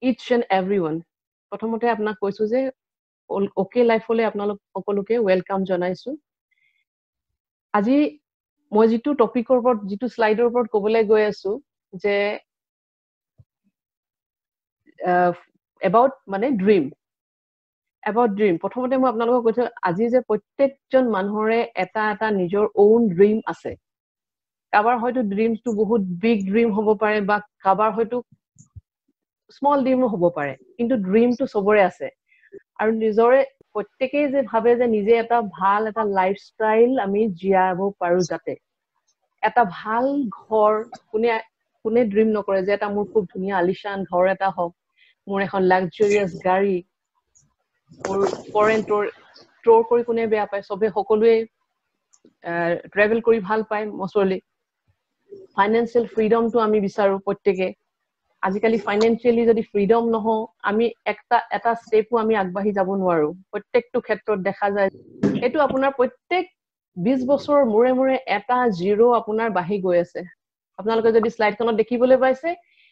each and everyone. প্ৰথমতে আপোনাক কৈছো যে ওকে লাইফলে আপোনালোক সকলোকে ওয়েলকাম জনাইছো আজি মই যেটো টপিকৰ ওপৰত যেটো স্লাইডৰ ওপৰত ক'বলৈ গৈ আছো যে about মানে ড্ৰিম প্ৰথমতে মই আপোনালোকক কৈছো আজি যে প্ৰত্যেকজন মানুহৰে এটা এটা নিজৰ ওন ড্ৰিম আছে কাবাৰ হয়তো ড্ৰিমটো বহুত বিগ ড্ৰিম হ'ব পাৰে বা কাবাৰ হয়তো স্মল ড্ৰিমো হ'ব পাৰে কিন্তু ড্ৰিমটো সবৰে আছে আৰু নিজৰে প্ৰত্যেকই যে ভাবে যে নিজে এটা ভাল এটা লাইফষ্টাইল আমি জিয়াব পাৰো যাতে এটা ভাল ঘৰ কোনে ড্ৰিম নকৰে যে এটা মোৰ খুব ধুনীয়া আলিশান ঘৰ এটা হওক মোৰ এখন লাক্সাৰিয়াস গাড়ী মোৰ ফৰেন ট্ৰৰ কৰি কোনে বেয়া পায় সবে সকলোৱে ট্ৰেভেল কৰি ভাল পায় মচলি ফাইনান্সিয়েল ফ্ৰীডমটো আমি বিচাৰো প্ৰত্যেকে আজিকালি ফাইনান্সিয়ালি যদি ফ্ৰীডম নহও আমি এটা স্টেপও আমি আগবাঢ়ি যাব নোৱাৰো প্ৰত্যেকটো ক্ষেত্ৰত দেখা যায় এটো আপোনাৰ প্ৰত্যেক 20 বছৰ মূৰে এটা জিৰো আপোনাৰ বাঢ়ি গৈ আছে আপোনালোকে যদি স্লাইডখনত দেখিবলৈ পাইছে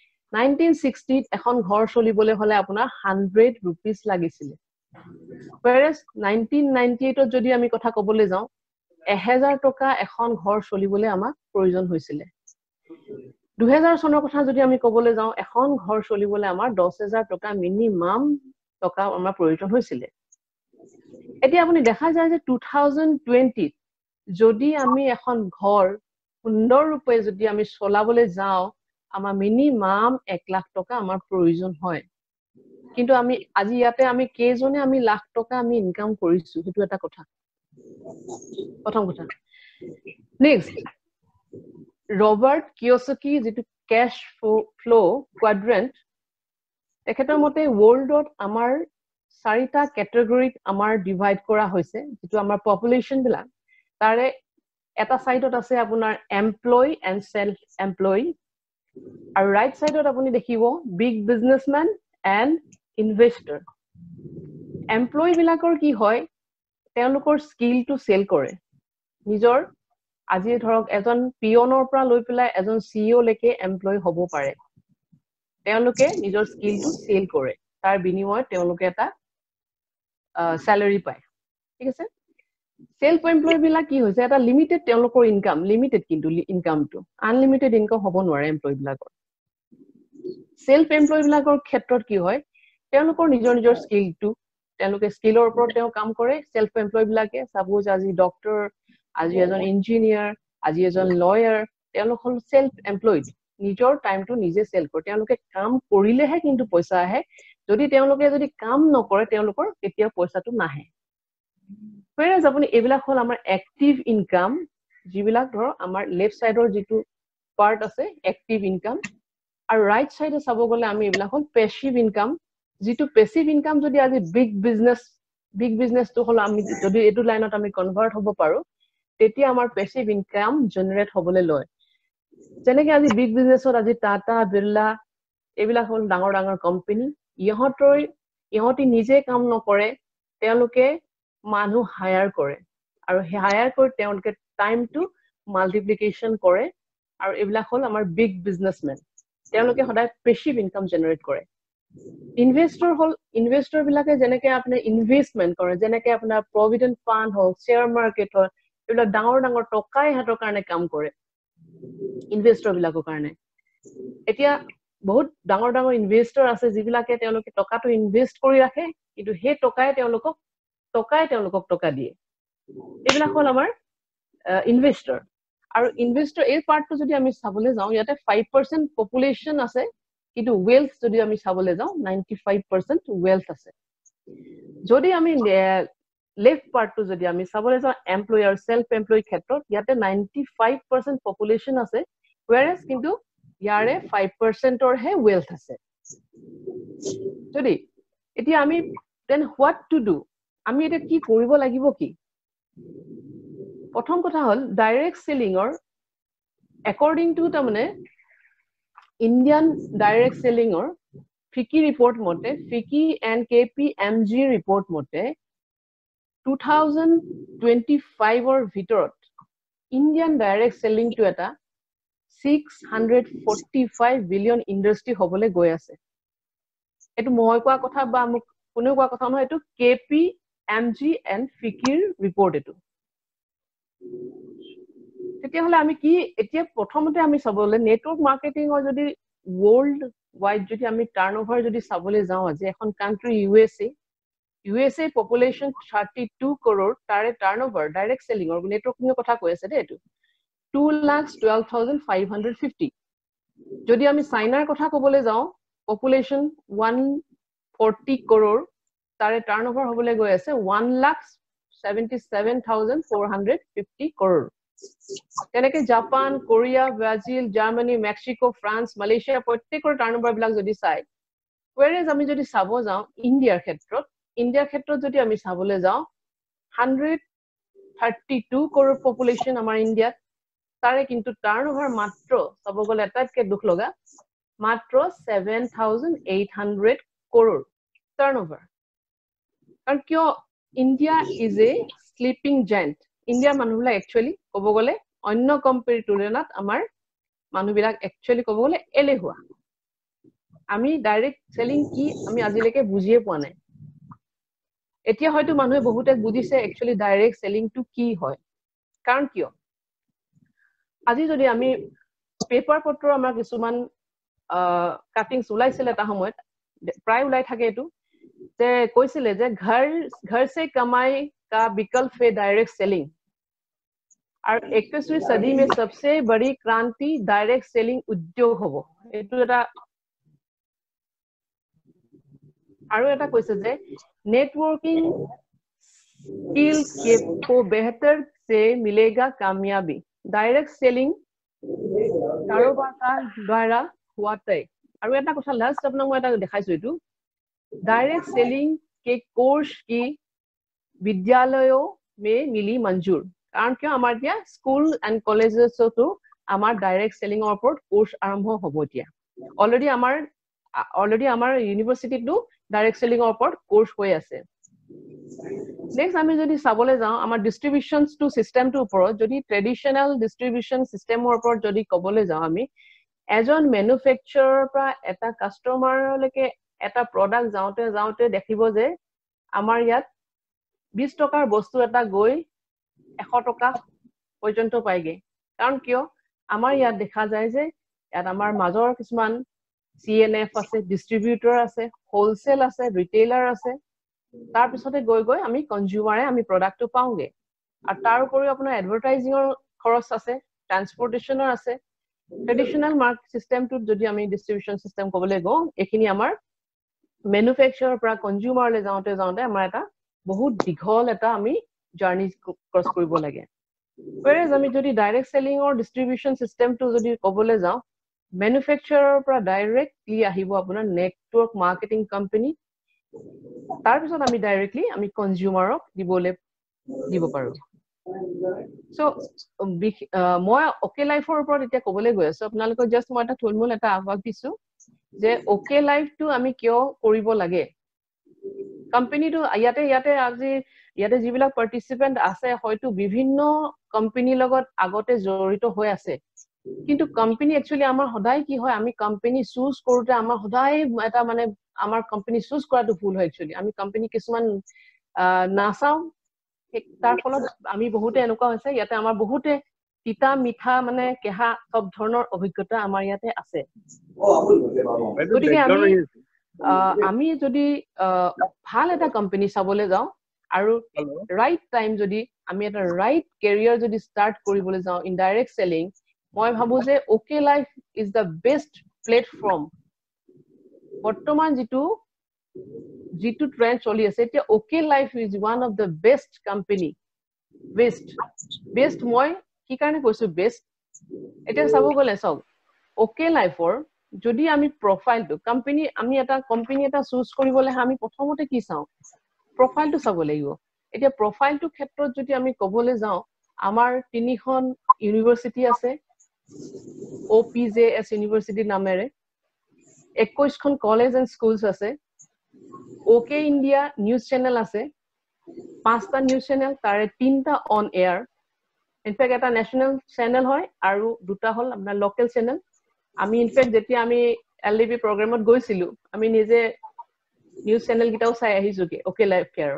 1960 এখন ঘৰ চলিবলৈ হলে আপোনাৰ 100 rupees লাগিছিল whereas 1998 যদি আমি কথা ক'বলৈ যাওঁ 1000 টকা এখন ঘৰ চলিবলৈ আমাক প্ৰয়োজন হৈছিল 2000 চনৰ কথা যদি আমি ক'বলৈ যাওঁ এখন ঘৰ চলিবলৈ আমাৰ 10000 টকা মিনিমাম টকা আমাৰ প্ৰয়োজন হৈছিল এতিয়া আপুনি দেখা যায় যে 2020 যদি আমি এখন ঘৰ সুন্দৰ ৰূপে যদি আমি চলাবলৈ যাওঁ আমাৰ মিনিমাম 1 লাখ টকা আমাৰ প্ৰয়োজন হয় কিন্তু আমি আজি ইয়াতে আমি কেজনে আমি লাখ টকা আমি ইনকাম কৰিছো হেতু এটা কথা প্ৰথম কথা নেক্সট ৰবাৰ্ট কিয়সকি যেটো ক্যাশ ফ্লো কোৱাড্ৰেন্ট একেটাৰ মতে ওয়াৰ্ল্ডত আমাৰ 4টা ক্যাটাগৰীত আমাৰ ডিভাইড কৰা হৈছে যেটো আমাৰ পপুলেশন বিলা তাৰে এটা সাইডত আছে আপোনাৰ এমপ্লয় এণ্ড সেলফ এমপ্লয় আৰু ৰাইট সাইডত আপুনি দেখিব big businessman and investor employ বিলাকৰ কি হয় তেওঁলোকৰ স্কিলটো সেল কৰে নিজৰ আজি ধৰক এজন পিয়নৰ পৰা লৈ পেলাই এজন সিইও লৈকে এমপ্লয় হ'ব পাৰে তেওঁলোকে নিজৰ স্কিলটো সেল কৰে তাৰ বিনিময়ত তেওঁলোকে এটা স্যালাৰি পায় ঠিক আছে সেলফ এমপ্লয় বিলা কি হৈছে এটা লিমিটেড তেওঁলোকৰ ইনকাম লিমিটেড কিন্তু ইনকামটো আনলিমিটেড ইনকাম হ'ব নোৱাৰে এমপ্লয় বিলাকৰ সেলফ এমপ্লয় বিলাকৰ ক্ষেত্ৰত কি হয় তেওঁলোকৰ নিজৰ স্কিলটো তেওঁলোকে স্কিলৰ ওপৰত তেওঁ কাম কৰে সেলফ এমপ্লয় বিলাকে সাপোজ আজি ডক্টৰ আজি এজন ইঞ্জিনিয়াৰ আজি এজন লয়াৰ তেওঁলোক হল সেলফ এমপ্লয়ড নিজৰ টাইমটো নিজে সেল কৰে তেওঁলোকে কাম কৰিলেহে কিন্তু পইচা আহে যদি তেওঁলোকে যদি কাম নকৰে তেওঁলোকৰ কেতিয়া পইচাটো নাহে whereas আপুনি এবিলাক হল আমাৰ এক্টিভ ইনকাম যিবিলাক ধৰ আমাৰ লেফট সাইডৰ যেটো পাৰ্ট আছে এক্টিভ ইনকাম আৰু ৰাইট সাইডে চাব গলে আমি এবিলাক হল প্যাসিভ ইনকাম যেটো প্যাসিভ ইনকাম যদি আজি বিগ বিজনেসটো হল আমি যদি এটো লাইনত আমি কনভাৰ্ট হ'ব পাৰো তেতিয়া আমাৰ প্যাসিভ ইনকাম জেনাৰেট হ'বলৈ লয় যেনেকৈ আজি বিগ বিজনেসত আজি টাটা বিৰলা এবিলাক হল ডাঙৰ কোম্পানী ইহঁতি নিজে কাম নকৰে তেওঁলোকে মানুহ হায়াৰ কৰে আৰু হায়াৰ কৰি তেওঁলোকে টাইমটো মাল্টিপ্লিকেশন কৰে আৰু এবিলাক হল আমাৰ বিগ বিজনেসম্যান তেওঁলোকে সদায় প্যাসিভ ইনকাম জেনাৰেট কৰে ইনভেস্টৰ বিলাকে যেনেকৈ আপুনি ইনভেষ্টমেন্ট কৰে যেনেকৈ আপোনাৰ প্ৰভিডেন্ট ফান্ড হওক শেয়াৰ মাৰ্কেট হওক এবিলাক ডাঙৰ টকাই হাতৰ কাৰণে কাম কৰে ইনভেস্টৰ বিলাকৰ কাৰণে এতিয়া বহুত ডাঙৰ ইনভেস্টৰ আছে যিবিলাকে তেওঁলোকে টকাটো ইনভেস্ট কৰি ৰাখে কিন্তু হে টকাই তেওঁলোকক টকা দিয়ে এবিলাক হল আমাৰ ইনভেস্টৰ আৰু ইনভেস্টৰ এই পাৰ্টটো যদি আমি চাবলৈ যাওঁ ইয়াতে 5% পপুলেশন আছে কিন্তু ওয়েলথ যদি আমি চাবলৈ যাওঁ 95% ওয়েলথ আছে যদি আমি লেফট পাৰ্টটো যদি আমি চাবলৈ যাওঁ এমপ্লয়াৰ সেলফ এমপ্লয় ক্ষেত্ৰত ইয়াতে 95% পপুলেশন আছে whereas কিন্তু ইয়াৰে 5% অৰ হে ওয়েলথ আছে যদি এতিয়া আমি then what to do আমি এটা কি কৰিব লাগিব কি প্ৰথম কথা হল ডাইৰেক্ট সেলিংৰ according to তাৰমানে ইন্ডিয়ান ডাইৰেক্ট সেলিংৰ ফিকি ৰিপৰ্ট মতে ফিকি এণ্ড কেপিএমজি ৰিপৰ্ট মতে 2025 অৰ ভিতৰত ইন্ডিয়ান ডাইৰেক্ট সেলিং টু এটা 645 বিলিয়ন ইন্ডাষ্ট্ৰি হ'বলৈ গৈ আছে এটো মই কোৱা কথা বা মোক কোনেও কোৱা কথা নহয়, এটো KPMG and FICCIৰ ৰিপৰ্ট এটো। তেতিয়া হলে আমি কি এতিয়া প্ৰথমতে আমি চাবলে নেটৱৰ্ক মাৰ্কেটিংৰ যদি world wide যদি আমি টাৰ্নওভাৰ যদি চাবলে যাওঁ আজি এখন কান্ট্ৰি USA population 32 crore তাৰে টাৰ্নওভাৰ ডাইৰেক্ট সেলিংৰ নেটৱৰ্কিংৰ কথা কৈ আছে দে এটো 2,12,550 যদি আমি চাইনাৰ কথা কবলে যাওঁ population 140 crore তাৰে টাৰ্নওভাৰ হবলে গৈ আছে 1,77,450 crore তেনেকে Japan Korea Brazil Germany Mexico France Malaysia প্ৰত্যেকৰ টাৰ্নওভাৰ বিলাক যদি চাই whereas আমি যদি চাব যাওঁ ইন্ডিয়াৰ ক্ষেত্ৰত যদি আমি চাবলে যাওঁ 132 crore population আমাৰ ইন্ডিয়াত তাৰে কিন্তু টাৰ্নওভাৰ মাত্ৰ চাব গলে এটাতকে দুখ লগা মাত্ৰ 7,800 crore টাৰ্নওভাৰ কাৰণ কিয় India is a sleeping giant ইন্ডিয়াৰ মানুহবিলাক একচুয়ালি কব গলে অন্য কম্পেয়াৰ তুলনাত আমাৰ মানুহবিলাক একচুয়ালি কব গলে এলেহুৱা আমি ডাইৰেক্ট সেলিং কি আমি আজিলৈকে বুজিয়ে পোৱা নাই এতিয়া হয়তো মানুহে বহুতে বুজিছে একচুয়ালি ডাইৰেক্ট সেলিং টু কি হয় কাৰণ কিয় আজি যদি আমি পেপাৰ পত্ৰ আমাৰ কিছুমান কাটিংছ ওলাইছিল এটা সময়ত প্ৰায় ওলাই থাকে এটো যে কৈছিলে যে घर से कमाई का विकल्प है डायरेक्ट सेलिंग और 21वीं सदी में सबसे बड़ी क्रांति डायरेक्ट सेलिंग उद्योग होबो एटु eta আৰু এটা কৈছে যে नेटवर्किंग स्किल को बेहतर से मिलेगा कामयाबी डायरेक्ट सेलिंग कारोबार का द्वारा हुआ तय আৰু এটা কথা লাষ্ট আপোনাক মই এটা দেখাইছো এটু डायरेक्ट सेलिंग के कोर्स की विद्यालयों में मिली मंजूर कारण क्यों আমাৰ দিয়া স্কুল এন্ড কলেজেছতো আমাৰ ডাইৰেক্ট সেলিং ৰ ওপৰত কোৰ্স আৰম্ভ হ'ব এতিয়া অলৰেডি আমাৰ ইউনিভাৰ্সিটিটো ডাইৰেক্ট সেলিং ৰ ওপৰত কোৰ্স হৈ আছে নেক্সট আমি যদি চাবলে যাওঁ আমাৰ ডিস্ট্ৰিবিউশন টু সিস্টেমটো ওপৰত যদি ট্ৰেডিশনাল ডিস্ট্ৰিবিউশন সিস্টেমৰ ওপৰত যদি কবলে যাওঁ আমি এজন ম্যানুফ্যাকচাৰাৰ পৰা এটা কাস্টমাৰলৈকে এটা প্ৰডাক্ট যাওঁতে দেখিব যে আমাৰ ইয়াত 20 টকাৰ বস্তু এটা গৈ 100 টকা পৰ্যন্ত পাইগে কাৰণ কিয় আমাৰ ইয়াত দেখা যায় যে ইয়াত আমাৰ মাজৰ কিছুমান CNF আছে ডিস্ট্ৰিবিউটৰ আছে হোলসেল আছে ৰিটেইলাৰ আছে তাৰ পিছতে গৈ আমি কনজিউমাৰে আমি প্ৰডাক্টটো পাওঁগে আৰু তাৰ উপৰিও আপোনাৰ এডভাৰটাইজিংৰ খৰচ আছে ট্ৰান্সপোৰ্টেশনৰ আছে ট্ৰেডিশনাল মাৰ্কেট সিস্টেমটোত যদি আমি ডিস্ট্ৰিবিউশন সিস্টেম কবলে গো এখিনি আমাৰ ম্যানুফ্যাকচাৰাৰ পৰা কনজিউমাৰলৈ যাওঁতে আমাৰ এটা বহুত দীঘল এটা আমি জাৰ্নি ক্ৰস কৰিব লাগে whereas আমি যদি ডাইৰেক্ট সেলিং অৰ ডিস্ট্ৰিবিউশন সিস্টেমটো যদি কবলে যাওঁ ম্যানুফ্যাকচাৰাৰ পৰা ডাইৰেক্টলি আহিব আপোনাৰ নেটৱৰ্ক মাৰ্কেটিং কোম্পানী তাৰ পিছত আমি ডাইৰেক্টলি আমি কনজিউমাৰক দিব পাৰো সো মই ওকে লাইফৰ ওপৰত এতিয়া কবলে গৈ আছো আপোনালোকক জাস্ট মই এটা থুলমুল এটা আভাস দিছো যে ওকে লাইফটো আমি কিয় কৰিব লাগে কোম্পানীটো ইয়াতে আজি ইয়াতে যিবিলাক পাৰ্টিসিপেন্ট আছে হয়তো বিভিন্ন কোম্পানীৰ লগত আগতে জড়িত হৈ আছে কিন্তু কোম্পানী একচুয়ালি আমাৰ সদায় কি হয় আমি কোম্পানী চুজ কৰোতে আমাৰ সদায় এটা মানে আমাৰ কোম্পানী চুজ কৰাটো ভুল হয় একচুয়ালি আমি কোম্পানী কিছুমান নাচাও তাৰ ফলত আমি বহুতে এনেকুৱা হৈছে ইয়াতে আমাৰ বহুতে তিতা মিঠা মানে কেহা সব ধৰণৰ অভিজ্ঞতা আমাৰ ইয়াতে আছে গতিকে আমি যদি ভাল এটা কোম্পানী চাবলে যাওঁ আৰু ৰাইট টাইম যদি আমি এটা ৰাইট কেৰিয়াৰ যদি ষ্টাৰ্ট কৰিবলৈ যাওঁ ইন ডাইৰেক্ট সেলিং মই ভাবো যে OK life is the best platform বৰ্তমান যিটো ট্ৰেন্ড চলি আছে এতিয়া OK life is one of the best company best মই কি কাৰণে কৈছো বেষ্ট এটা চাব গলে চাওক ওকে লাইফৰ যদি আমি প্ৰফাইলটো আমি এটা কোম্পানী এটা চুজ কৰিবলৈ আমি প্ৰথমতে কি চাওঁ প্ৰফাইলটো চাব লাগিব এতিয়া প্ৰফাইলটো ক্ষেত্ৰত যদি আমি কবলে যাওঁ আমাৰ তিনিখন ইউনিভাৰ্সিটি আছে OPJS ইউনিভাৰ্সিটি নামেৰে 21খন কলেজ এন্ড স্কুলস আছে ওকে ইন্ডিয়া নিউজ চেনেল আছে 5টা নিউজ চেনেল তাৰে 3টা অন এয়াৰ ইনফেক্ট এটা ন্যাশনাল চেনেল হয় আৰু দুটা হল আপোনাৰ লোকেল চেনেল আমি ইনফেক্ট যেতিয়া আমি LDP প্ৰগ্ৰামত গৈছিলো আমি নিজে নিউজ চেনেল কিটাও চাই আহিছো কি ওকে লাইফ কেয়াৰ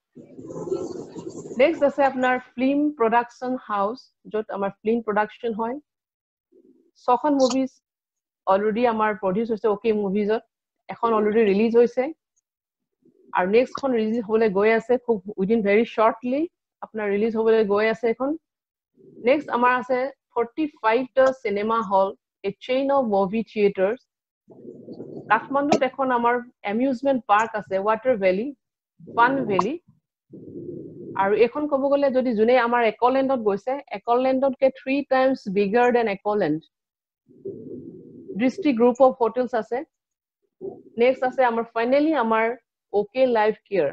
নেক্সট আছে আপোনাৰ ফিল্ম প্ৰডাকচন হাউচ য'ত আমাৰ ফিল্ম প্ৰডাকচন হয় 6খন মুভিজ অলৰেডি আমাৰ প্ৰডিউচ হৈছে ওকে মুভিজত এখন অলৰেডি ৰিলিজ হৈছে আৰু নেক্সটখন ৰিলিজ হ'বলৈ গৈ আছে খুব উইদিন ভেৰি শৰ্টলি আপোনাৰ ৰিলিজ হ'বলৈ গৈ আছে এখন নেক্সট আমাৰ আছে 45টা cinema hall a chain of movie theaters কাঠমাণ্ডুত এখন আমাৰ এমিউজমেন্ট পাৰ্ক আছে ৱাটাৰ ভেলি ফান ভেলি আৰু এখন ক'ব গ'লে যদি জুনে আমাৰ একলেণ্ডত গৈছে একলেণ্ডতকে 3 times bigger than England Drishti group of hotels আছে নেক্সট আছে আমাৰ ফাইনালি আমাৰ ওকে লাইফ কেয়াৰ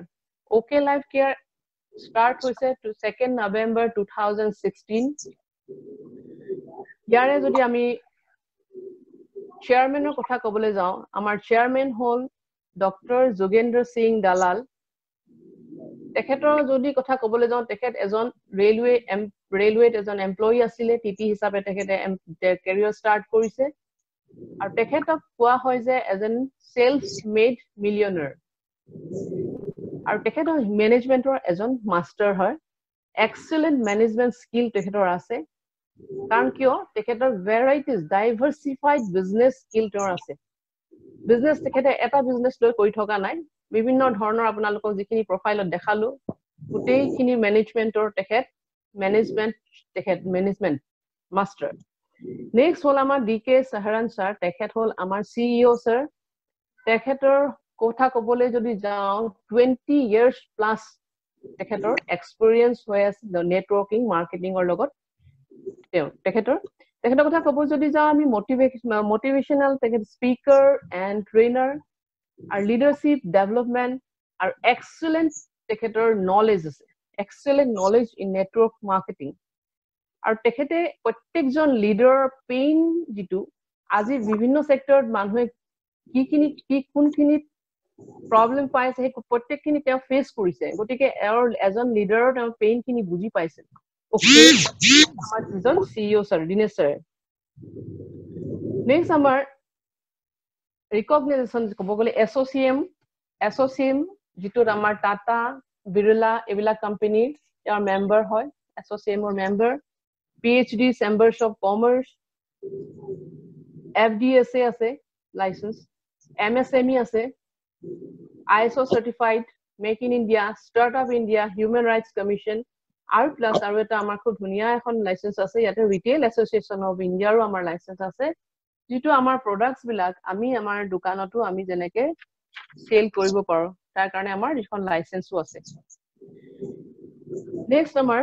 ষ্টাৰ্ট হৈছে 2nd November 2016 ইয়াৰে যদি আমি চেয়াৰমেনৰ কথা ক'বলৈ যাওঁ আমাৰ চেয়াৰমেন হ'ল ডক্টৰ যোগেন্দ্ৰ সিং দালাল তেখেতৰ যদি কথা ক'বলৈ যাওঁ তেখেত এজন ৰেলৱেত এজন এমপ্লয়ী আছিলে টিটি হিচাপে তেখেতে কেৰিয়াৰ ষ্টাৰ্ট কৰিছে আৰু তেখেতক কোৱা হয় যে এজন সেলফ মেড মিলিয়নাৰ আৰু তেখেতৰ মেনেজমেন্টৰ এজন মাষ্টাৰ হয় এক্সেলেন্ট মেনেজমেন্ট স্কিল তেখেতৰ আছে কাৰণ কিয় তেখেতৰ ভেৰাইটিজ ডাইভাৰ্সিফাইড বিজনেস স্কিল তেওঁৰ আছে বিজনেস তেখেতে এটা বিজনেস লৈ কৰি থকা নাই বিভিন্ন ধৰণৰ আপোনালোকক যিখিনি প্ৰফাইলত দেখালো গোটেইখিনি মেনেজমেন্টৰ তেখেত মেনেজমেন্ট মাষ্টাৰ নেক্সট হ'ল আমাৰ ডিকে সাহাৰান ছাৰ তেখেত হ'ল আমাৰ সিইও ছাৰ তেখেতৰ কথা ক'বলৈ যদি যাওঁ 20 years প্লাছ তেখেতৰ এক্সপেৰিয়েন্স হৈ আছে নেটৱৰ্কিং মাৰ্কেটিঙৰ লগত তেখেতৰ কথা ক'ব যদি যাওঁ আমি মোটিভেশনাল তেখেত স্পিকাৰ এণ্ড ট্ৰেইনাৰ আৰু লিডাৰশ্বিপ ডেভেলপমেন্ট আৰু এক্সেলেন্ট তেখেতৰ নলেজ আছে excellent knowledge in network marketing আৰু তেখেতে প্ৰত্যেকজন লিডাৰৰ পেইন যিটো আজি বিভিন্ন সেক্টৰত মানুহে কোনখিনি প্ৰবলেম পাইছে সেই প্ৰত্যেকখিনি তেওঁ ফেচ কৰিছে গতিকে এজন লিডাৰৰ তেওঁ পেইনখিনি বুজি পাইছে আমাৰ দুজন CEO sir Dinesh sir next আমাৰ ৰিকগনাইজেশ্যন ক'ব গ'লে এছ'চিয়েম যিটোত আমাৰ টাটা বিৰলা এইবিলাক কোম্পানীৰ তেওঁৰ মেম্বাৰ হয় এছ'চিয়েমৰ member PhD chambers of commerce FDSA আছে লাইসেন্স MSME আছে ISO certified make in India startup India human rights commission আৰু প্লাছ আৰু এটা আমাৰ খুব ধুনীয়া এখন লাইসেন্স আছে ইয়াতে ৰিটেইল এছ'চিয়েশ্যন অফ ইণ্ডিয়াৰো আমাৰ লাইসেন্স আছে যিটো আমাৰ প্ৰডাক্টছ বিলাক আমি আমাৰ দোকানতো আমি যেনেকে সেল কৰিব পাৰো তাৰ কাৰণে আমাৰ এখন লাইসেন্সও আছে নেক্সট আমাৰ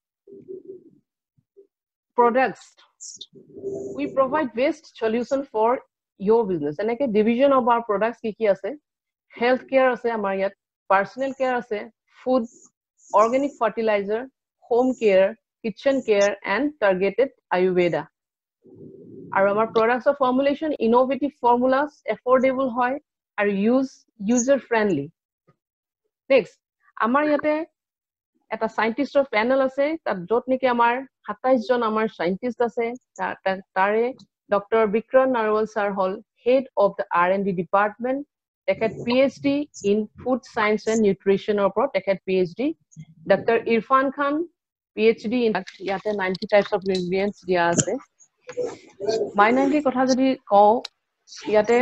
products we provide best solution for your business এনেকে division of our products কি আছে health care আছে আমাৰ ইয়াত personal care আছে food organic fertilizer home care kitchen care and targeted ayurveda আৰু আমাৰ products of formulation innovative formulas affordable হয় আৰু user friendly next আমাৰ ইয়াতে এটা সাইন্টিষ্টৰ প্যানেল আছে তাত যত নেকি আমাৰ 27 জন আমাৰ সাইন্টিষ্ট আছে তাৰে ডক্টৰ বিক্ৰম নাৰৱাল স্যাৰ হল head of the R&D department তেখেত PhD in food science and নিউট্ৰিচনৰ ওপৰত তেখেত PhD doctor Irfan Khan PhD in ইয়াতে 90 টাইপস অফ ইনগ্ৰেডিয়েন্টস দিয়া আছে মাইনাংকি কথা যদি কওঁ ইয়াতে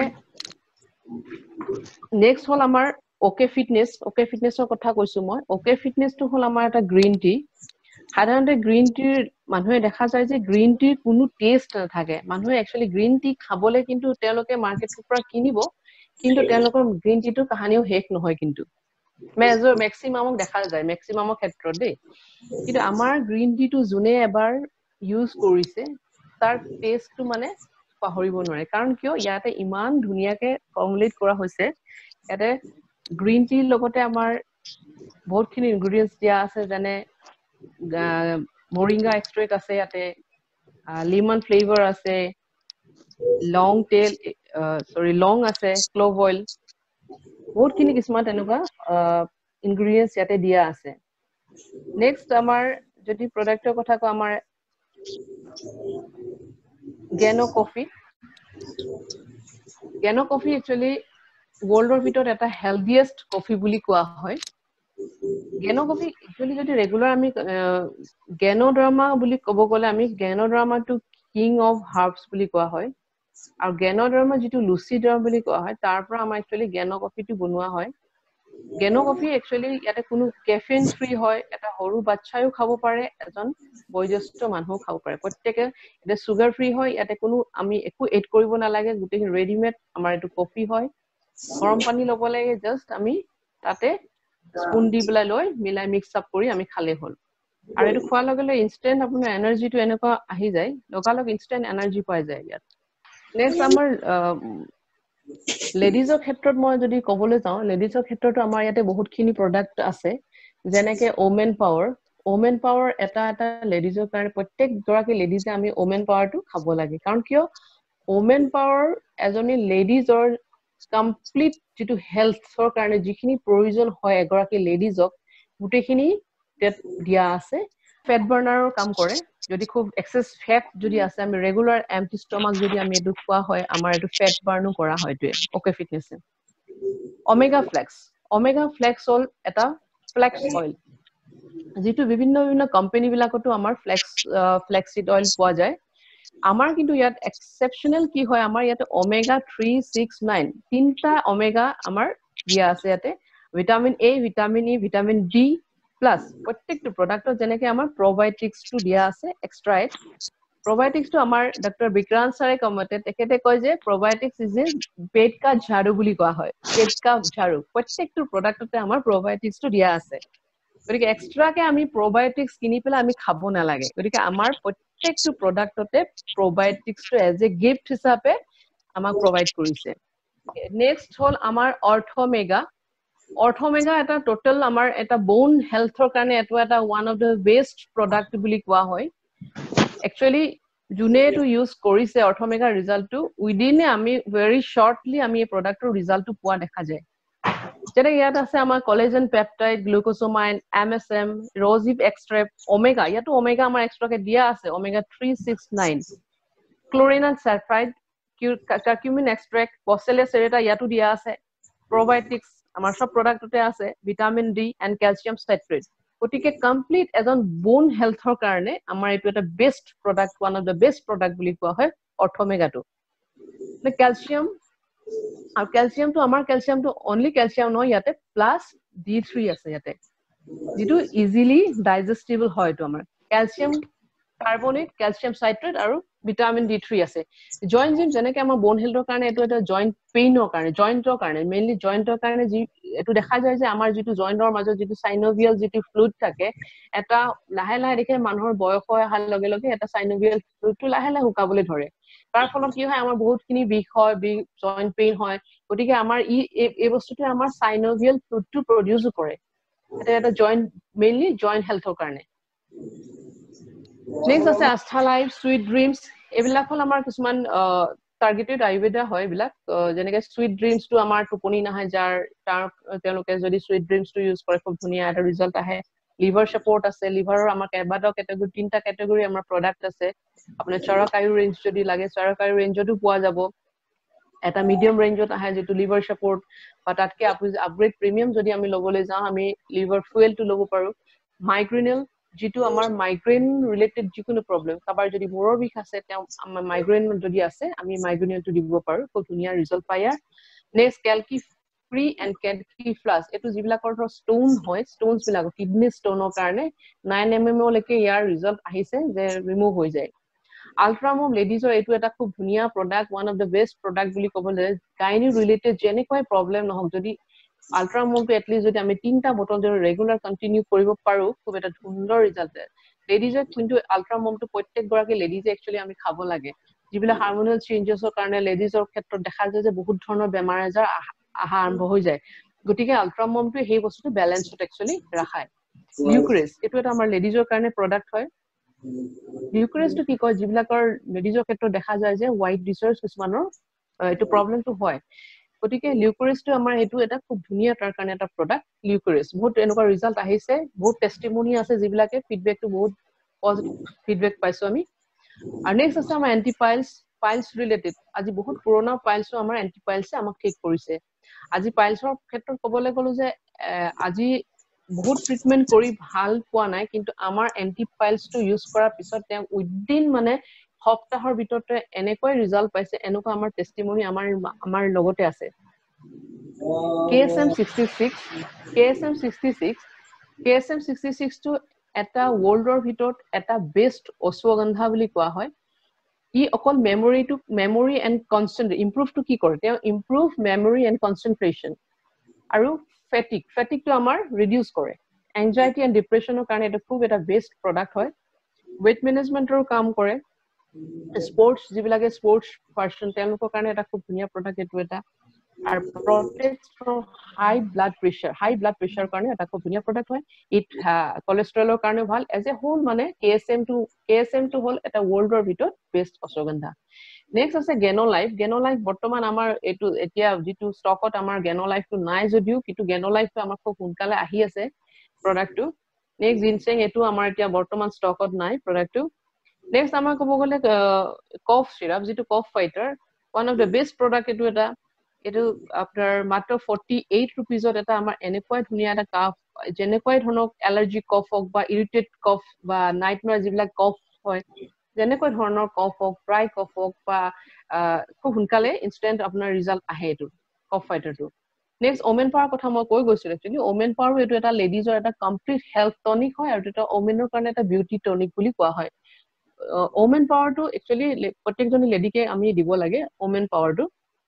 নেক্সট হল আমাৰ ওকে ফিটনেছৰ কথা কৈছো মই ওকে ফিটনেছটো হল আমাৰ এটা গ্ৰীণ টি সাধাৰণতে গ্ৰীণ টিৰ মানুহে দেখা যায় যে গ্ৰীণ টিৰ কোনো টেষ্ট নাথাকে মানুহে একচুয়ালি গ্ৰীণ টি খাবলৈ কিন্তু তেওঁলোকে মাৰ্কেটৰ পৰা কিনিব কিন্তু তেওঁলোকৰ গ্ৰীণ টিটোৰ কাহানিও শেষ নহয় কিন্তু মেক্সিমামক দেখা যায় মেক্সিমামৰ ক্ষেত্ৰত দেই কিন্তু আমাৰ গ্ৰীণ টিটো যোনে এবাৰ ইউজ কৰিছে তাৰ টেষ্টটো মানে পাহৰিব নোৱাৰে কাৰণ কিয় ইয়াতে ইমান ধুনীয়াকে ফৰ্মুলেট কৰা হৈছে ইয়াতে গ্ৰীণ টিৰ লগতে আমাৰ বহুতখিনি ইনগ্ৰেডিয়েন্টস দিয়া আছে যেনে moringa extract আছে ইয়াতে lemon flavor আছে long আছে clove oil বহুতখিনি কিছুমান তেনেকুৱা ইনগ্ৰেডিয়েন্টস ইয়াতে দিয়া আছে নেক্সট আমাৰ যদি প্ৰডাক্টৰ কথা কওঁ আমাৰ Geno coffee actually worldৰ ভিতৰত এটা healthiest coffee বুলি কোৱা হয় গেনো কফি একচুয়ালি যদি রেগুলার আমি গেনোড্রামা বুলি কব গলে আমি ganoderma to king of herbs বুলি কোৱা হয় আৰু গেনোড্রামা যেটো লুচিডার্ম বুলি কোৱা হয় তাৰ পৰা আমাৰ একচুয়ালি গেনো কফিটো বনোৱা হয় গেনো কফি একচুয়ালি ইয়াতে কোনো ক্যাফেইন ফ্রি হয় এটা সৰু বাচ্চায়ো খাব পাৰে এজন বয়োজ্যেষ্ঠ মানুহ খাব পাৰে প্ৰত্যেকে এটা সুগার ফ্রি হয় ইয়াতে কোনো আমি একো এড কৰিব নালাগে গুটেই ৰেডিমেড আমাৰ এটো কফি হয় গৰম পানী লব লাগে জাস্ট আমি তাতে স্পুন দি পেলাই লৈ মিলাই মিক্স আপ কৰি আমি খালে হল আৰু এটো খোৱাৰ লগে লগে ইনস্ট্যান্ট আপোনাৰ এনার্জিটো এনেকুৱা আহি যায় লগালগ ইনস্ট্যান্ট এনার্জি পাই যায় ইয়াত নেক্সট আমাৰ লেডিজৰ ক্ষেত্ৰত মই যদি কবলৈ যাওঁ লেডিজৰ ক্ষেত্ৰতো আমাৰ ইয়াতে বহুতখিনি প্ৰডাক্ট আছে যেনেকে ওমেন পাৱাৰ এটা লেডিজৰ কাৰণে প্ৰত্যেক গৰাকী লেডিজে আমি ওমেন পাৱাৰটো খাব লাগে কাৰণ কিয় ওমেন পাৱাৰ এজনী লেডিজৰ কমপ্লিট যেটো হেলথৰ কাৰণে যিখিনি প্ৰয়োজন হয় এগৰাকী লেডিজক গুটেখিনি দিয়া আছে ফেট বাৰ্নাৰৰ কাম কৰে যদি খুব এক্সেস ফেট যদি আছে আমি ৰেগুলাৰ এম্পটি ষ্টমাক যদি আমি এটো খোৱা হয় আমাৰ এটো ফেট বাৰ্নও কৰা হয়টো ওকে ফিটনেছে ওমেগা ফ্লেক্স হল এটা ফ্লেক্স অইল যেটো বিভিন্ন কোম্পানী বিলাকতো আমাৰ ফ্লেক্সিড অইল পোৱা যায় আমাৰ কিন্তু ইয়াত এক্সেপশনাল কি হয় আমাৰ ইয়াতে ওমেগা 369 তিনটা ওমেগা আমাৰ দিয়া আছে ইয়াতে vitamin A vitamin E vitamin D plus প্ৰত্যেকটো প্ৰডাক্টত যেনেকৈ আমাৰ প্ৰবায়োটিক্সটো দিয়া আছে এক্সট্ৰা এড প্ৰবায়োটিক্সটো আমাৰ ডক্টৰ বিক্ৰান্ত ছাৰে কমতে তেখেতে কয় যে প্ৰবায়োটিক্স ইজ এ পেট কা ঝাড়ু বুলি কোৱা হয় পেট কা ঝাড়ু প্ৰত্যেকটো প্ৰডাক্টতে আমাৰ প্ৰবায়োটিক্সটো দিয়া আছে গতিকে এক্সট্ৰাকে আমি প্ৰবায়োটিক্স কিনি পেলাই আমি খাব নালাগে গতিকে আমাৰ প্ৰত্যেকটো প্ৰডাক্টতে প্ৰবায়োটিক্সটো এজ এ গিফট হিচাপে আমাক প্ৰভাইড কৰিছে নেক্সট হল আমাৰ অৰ্থমেগা এটা টোটাল আমাৰ এটা বোন হেলথৰ কাৰণে এটা one of the best product বুলি কোৱা হয় একচুয়ালি জুনে টু ইউজ কৰিছে অৰ্থমেগা ৰিজাল্টটো উইদিনে আমি ভেৰি শৰ্টলি আমি এই প্ৰডাক্টৰ ৰিজাল্টটো পোৱা দেখা যায় যেনে ইয়াত আছে আমাৰ collagen peptide glucosamine MSM rosehip extract omega ইয়াতো ওমেগা আমাৰ এক্সট্ৰাকে দিয়া আছে omega 369 chlorine and sulphide curcumin extract boswellia serrata ইয়াতো দিয়া আছে প্ৰবায়োটিক্স আমাৰ সব প্ৰডাক্টতে আছে vitamin D and calcium citrate গতিকে কমপ্লিট এজন বোন হেলথৰ কাৰণে আমাৰ এটো এটা best product one of the best product বুলি কোৱা হয় অৰ্থমেগাটো ক্যালসিয়াম আৰু ক্যালসিয়ামটো আমাৰ ক্যালসিয়ামটো অনলি ক্যালসিয়াম নহয় ইয়াতে প্লাস D3 আছে ইয়াতে যেটো ইজিলি ডাইজেস্টেবল হয় তো আমাৰ ক্যালসিয়াম কাৰ্বনেট ক্যালসিয়াম সাইট্ৰেট আৰু ভিটামিন D3 আছে জয়েন্ট যেনেকৈ আমাৰ বোন হেলথৰ কাৰণে এটো এটা জয়েন্ট পেইনৰ কাৰণে জয়েন্টৰ কাৰণে মেইনলি জয়েন্টৰ কাৰণে যি এটো দেখা যায় যে আমাৰ যেটো জয়েন্টৰ মাজত যেটো সাইনোভিয়াল যেটো ফ্লুইড থাকে এটা লাহে লাহে দেখে মানুহৰ বয়স হৈ অহাৰ লগে লগে এটা সাইনোভিয়াল ফ্লুইডটো লাহে লাহে হুকাবলৈ ধৰে তাৰ ফলত কি হয় আমাৰ বহুতখিনি বিষ হয় জয়েন্ট পেইন হয় গতিকে আমাৰ এই বস্তুটোৱে আমাৰ সাইনোভিয়াল ফ্লুইডটো প্ৰডিউস কৰে এটা জয়েন্ট মেইনলি জয়েন্ট হেলথৰ কাৰণে নেক্সট আছে আস্থা লাইফ সুইট ড্ৰিমস এবিলাক হল আমাৰ কিছুমান টাৰ্গেটেড আয়ুৰ্বেদা হয় বিলাক যেনেকৈ সুইট ড্ৰিমসটো আমাৰ টোপনি নাহে যাৰ তেওঁলোকে যদি সুইট ড্ৰিমসটো ইউজ কৰে খুব ধুনীয়া এটা ৰিজাল্ট আহে লিভাৰ সাপোর্ট আছে লিভাৰৰ আমাৰ কেইবাটাও ক্যাটাগৰি তিনটা ক্যাটাগৰি আমাৰ প্ৰডাক্ট আছে আপোনাৰ চৰকাৰী ৰেঞ্জ যদি লাগে চৰকাৰী ৰেঞ্জতো পোৱা যাব এটা মিডিয়াম ৰেঞ্জত আহে যেটো লিভাৰ সাপোর্ট বা তাতকে আপগ্ৰেড প্ৰিমিয়াম যদি আমি লবলৈ যাওঁ আমি লিভাৰ ফুয়েলটো লব পাৰো মাইগ্ৰেনেল যেটো আমাৰ মাইগ্ৰেন ৰিলেটেড যিকোনো প্ৰবলেম কাবাৰ যদি মূৰৰ বিষ আছে তেওঁ আমাৰ মাইগ্ৰেন যদি আছে আমি মাইগ্ৰেনেলটো দিব পাৰো খুব ধুনীয়া ৰিজাল্ট পায় next calci free and calci plus এটো যিবিলাকৰ ষ্টোন হয় ষ্টোনছ বিলাক কিডনি ষ্টোনৰ কাৰণে 9 mm লৈকে ইয়াৰ ৰিজাল্ট আহিছে যে ৰিমুভ হৈ যায় আল্ট্ৰামম লেডিজৰ এটো এটা খুব ধুনীয়া product one of the best product বুলি ক'বলৈ গাইনি ৰিলেটেড যেনেকৈ প্ৰবলেম নহওক যদি আল্ট্ৰামমটো এটলিষ্ট যদি আমি 3টা বটল যদি ৰেগুলাৰ কন্টিনিউ কৰিব পাৰো খুব এটা সুন্দৰ ৰিজাল্ট লেডিজে কিন্তু আল্ট্ৰামমটো প্ৰত্যেক গৰাকী লেডিজে একচুয়ালি আমি খাব লাগে যিবিলাক হাৰমোনিয়েল চেঞ্জেছৰ কাৰণে লেডিজৰ ক্ষেত্ৰত দেখা যায় যে বহুত ধৰণৰ বেমাৰ আজাৰ আহা আৰম্ভ হৈ যায় গতিকে আল্ট্ৰামমটো সেই বস্তুটো ব্যালেন্সত একচুয়ালি ৰাখায় লিউক্ৰেছ এটো এটা আমাৰ লেডিজৰ কাৰণে প্ৰডাক্ট হয় লিউক্ৰেছটো কি কয় যিবিলাকৰ লেডিজৰ ক্ষেত্ৰত দেখা যায় যে হোৱাইট ডিচাৰ্জ কিছুমানৰ এটো প্ৰবলেমটো হয় গতিকে লিউক্ৰেছটো আমাৰ এটো এটা খুব ধুনীয়া তাৰ কাৰণে এটা প্ৰডাক্ট লিউক্ৰেছ বহুত এনেকুৱা ৰিজাল্ট আহিছে বহুত টেষ্টিমনি আছে যিবিলাকে ফিডবেকটো বহুত পজিটিভ ফিডবেক পাইছো আমি আৰু নেক্সট আছে আমাৰ এন্টিপাইলছ পাইলছ ৰিলেটেড আজি বহুত পুৰণা পাইলছও আমাৰ এন্টিপাইলছে আমাক ঠিক কৰিছে আজি পাইলছৰ ক্ষেত্ৰত ক'বলৈ গ'লো যে আজি বহুত ট্ৰিটমেন্ট কৰি ভাল পোৱা নাই কিন্তু আমাৰ এন্টি পাইলছটো ইউজ কৰাৰ পিছত তেওঁ উইদিন মানে সপ্তাহৰ ভিতৰতে এনেকৈ ৰিজাল্ট পাইছে এনেকুৱা আমাৰ টেষ্টিমনি আমাৰ লগতে আছে KSM66 টো এটা ৱৰ্ল্ডৰ ভিতৰত এটা বেষ্ট অশ্বগন্ধা বুলি কোৱা হয় ই অকল মেমৰি এণ্ড কনচেন্ট ইম্প্ৰুভটো কি কৰে তেওঁ ইম্প্ৰুভ মেমৰি এণ্ড কনচেন্ট্ৰেশ্যন আৰু ফেটিকটো আমাৰ ৰিডিউচ কৰে এংজাইটি এণ্ড ডিপ্ৰেশ্যনৰ কাৰণে এটা খুব এটা বেষ্ট প্ৰডাক্ট হয় ৱেট মেনেজমেন্টৰ কাম কৰে স্পৰ্টছ যিবিলাকে স্পৰ্টছ পাৰ্চন তেওঁলোকৰ কাৰণে এটা খুব ধুনীয়া প্ৰডাক্ট এইটো এটা আৰু protects from high blood pressure কাৰণে এটা খুব ধুনীয়া প্ৰডাক্ট হয় ইট কলেষ্ট্ৰলৰ কাৰণে ভাল এজ এ হোল মানে KSM টো হ'ল এটা ৱৰ্ল্ডৰ ভিতৰত বেষ্ট অশ্বগন্ধা নেক্সট আছে গেনোলাইফ বৰ্তমান আমাৰ এইটো এতিয়া যিটো ষ্টকত আমাৰ গেনোলাইফটো নাই যদিও কিন্তু গেনোলাইফটো আমাৰ খুব সোনকালে আহি আছে প্ৰডাক্টটো নেক্সট জিনচেং এইটো আমাৰ এতিয়া বৰ্তমান ষ্টকত নাই প্ৰডাক্টটো নেক্সট আমাৰ ক'ব গ'লে কফ চিৰাপ যিটো cough fighter one of the best product এইটো আপোনাৰ মাত্ৰ 48 ৰুপিজত এটা আমাৰ এনেকুৱাই ধুনীয়া এটা কাফ যেনেকুৱাই ধৰণক এলাৰ্জি কফ হওক বা ইৰিটেট কফ বা নাইটমেয়াৰ যিবিলাক কফ হয় যেনেকুৱা ধৰণৰ কফ হওক প্ৰায় কফ হওক বা খুব সোনকালে ইনষ্টেণ্ট আপোনাৰ ৰিজাল্ট আহে এইটো কফ ফাইটাৰটো নেক্সট ওমেন পাৱাৰ কথা মই কৈ গৈছিলো একচুৱেলি ওমেন পাৱাৰো এইটো এটা লেডিজৰ এটা কমপ্লিট হেল্থ টনিক হয় আৰু এটা ওমেনৰ কাৰণে এটা বিউটি টনিক বুলি কোৱা হয় ওমেন পাৱাৰটো একচুৱেলি প্ৰত্যেকজনী লেডিকে আমি দিব লাগে ওমেন পাৱাৰটো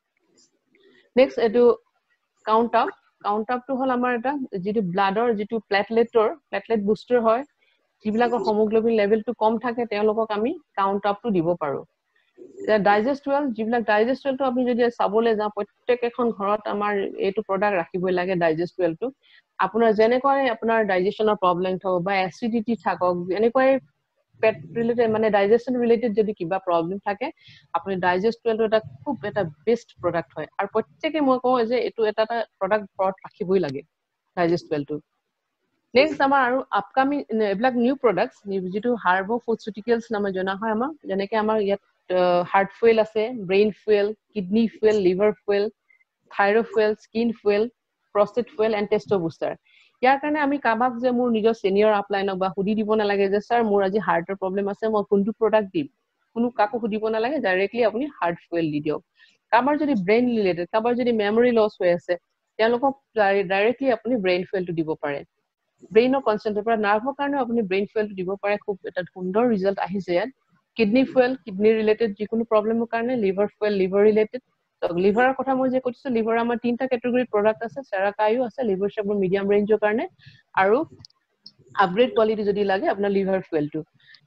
নেক্সট এইটো কাউণ্ট আপটো হ'ল আমাৰ এটা যিটো ব্লাডৰ যিটো প্লেটলেট বুষ্টাৰ হয় যিবিলাকৰ হিমোগ্লোবিন লেভেলটো কম থাকে তেওঁলোকক আমি কাউণ্ট আপটো দিব পাৰো ডাইজেষ্টুৱেল যিবিলাক ডাইজেষ্টুৱেলটো আমি যদি চাবলৈ যাওঁ প্ৰত্যেক এখন ঘৰত আমাৰ এইটো প্ৰডাক্ট ৰাখিবই লাগে ডাইজেষ্টুৱেলটো আপোনাৰ যেনেকৈ আপোনাৰ ডাইজেশ্যনৰ প্ৰব্লেম থাকক বা এচিডিটি থাকক এনেকুৱাই পেট ৰিলেটেড মানে ডাইজেশ্যন ৰিলেটেড যদি কিবা প্ৰব্লেম থাকে আপুনি ডাইজেষ্টুৱেলটো এটা খুব এটা বেষ্ট প্ৰডাক্ট হয় আৰু প্ৰত্যেকে মই কওঁ যে এইটো এটা প্ৰডাক্ট ঘৰত ৰাখিবই লাগে ডাইজেষ্টুৱেলটো নেক্সট আমাৰ আৰু আপকামিং এইবিলাক নিউ প্ৰডাক্টছ যিটো হাৰ্ব ফুডচিউটিকেলছ নামে জনা হয় আমাৰ যেনেকৈ আমাৰ ইয়াত হাৰ্ট ফুৱেল আছে brain fuel kidney fuel liver fuel thyroid fuel skin fuel prostate fuel and testo booster ইয়াৰ কাৰণে আমি কাবাক যে মোৰ নিজৰ চিনিয়ৰ আপলাইনক বা সুধি দিব নালাগে যে স্যাৰ মোৰ আজি হাৰ্টৰ প্ৰব্লেম আছে মই কোনটো প্ৰডাক্ট দিম কোনো কাকো সুধিব নালাগে ডাইৰেক্টলি আপুনি হাৰ্ট ফুৱেল দি দিয়ক কাবাৰ যদি ব্ৰেইন ৰিলেটেড কাবাৰ যদি মেমৰি লছ হৈ আছে তেওঁলোকক ডাইৰেক্টলি আপুনি ব্ৰেইন ফুৱেলটো দিব পাৰে ব্ৰেইনৰ কনচেন্ট্ৰেট পৰা নাৰ্ভৰ কাৰণে আপুনি ব্ৰেইন ফুৱেলটো দিব পাৰে খুব এটা সুন্দৰ ৰিজাল্ট আহিছে ইয়াত কিডনি ফুৱেল কিডনি ৰিলেটেড যিকোনো প্ৰব্লেমৰ কাৰণে লিভাৰ ফুৱেল লিভাৰ ৰিলেটেড লিভাৰৰ কথা মই যে কৈছো লিভাৰ আমাৰ 3টা কেটেগৰীৰ প্ৰডাক্ট আছে চেৰাকায়ো আছে লিভাৰ চেবৰ মিডিয়াম ৰেঞ্জৰ কাৰণে আৰু আপগ্ৰেড কোৱালিটি যদি লাগে আপোনাৰ লিভাৰ ফুৱেলটো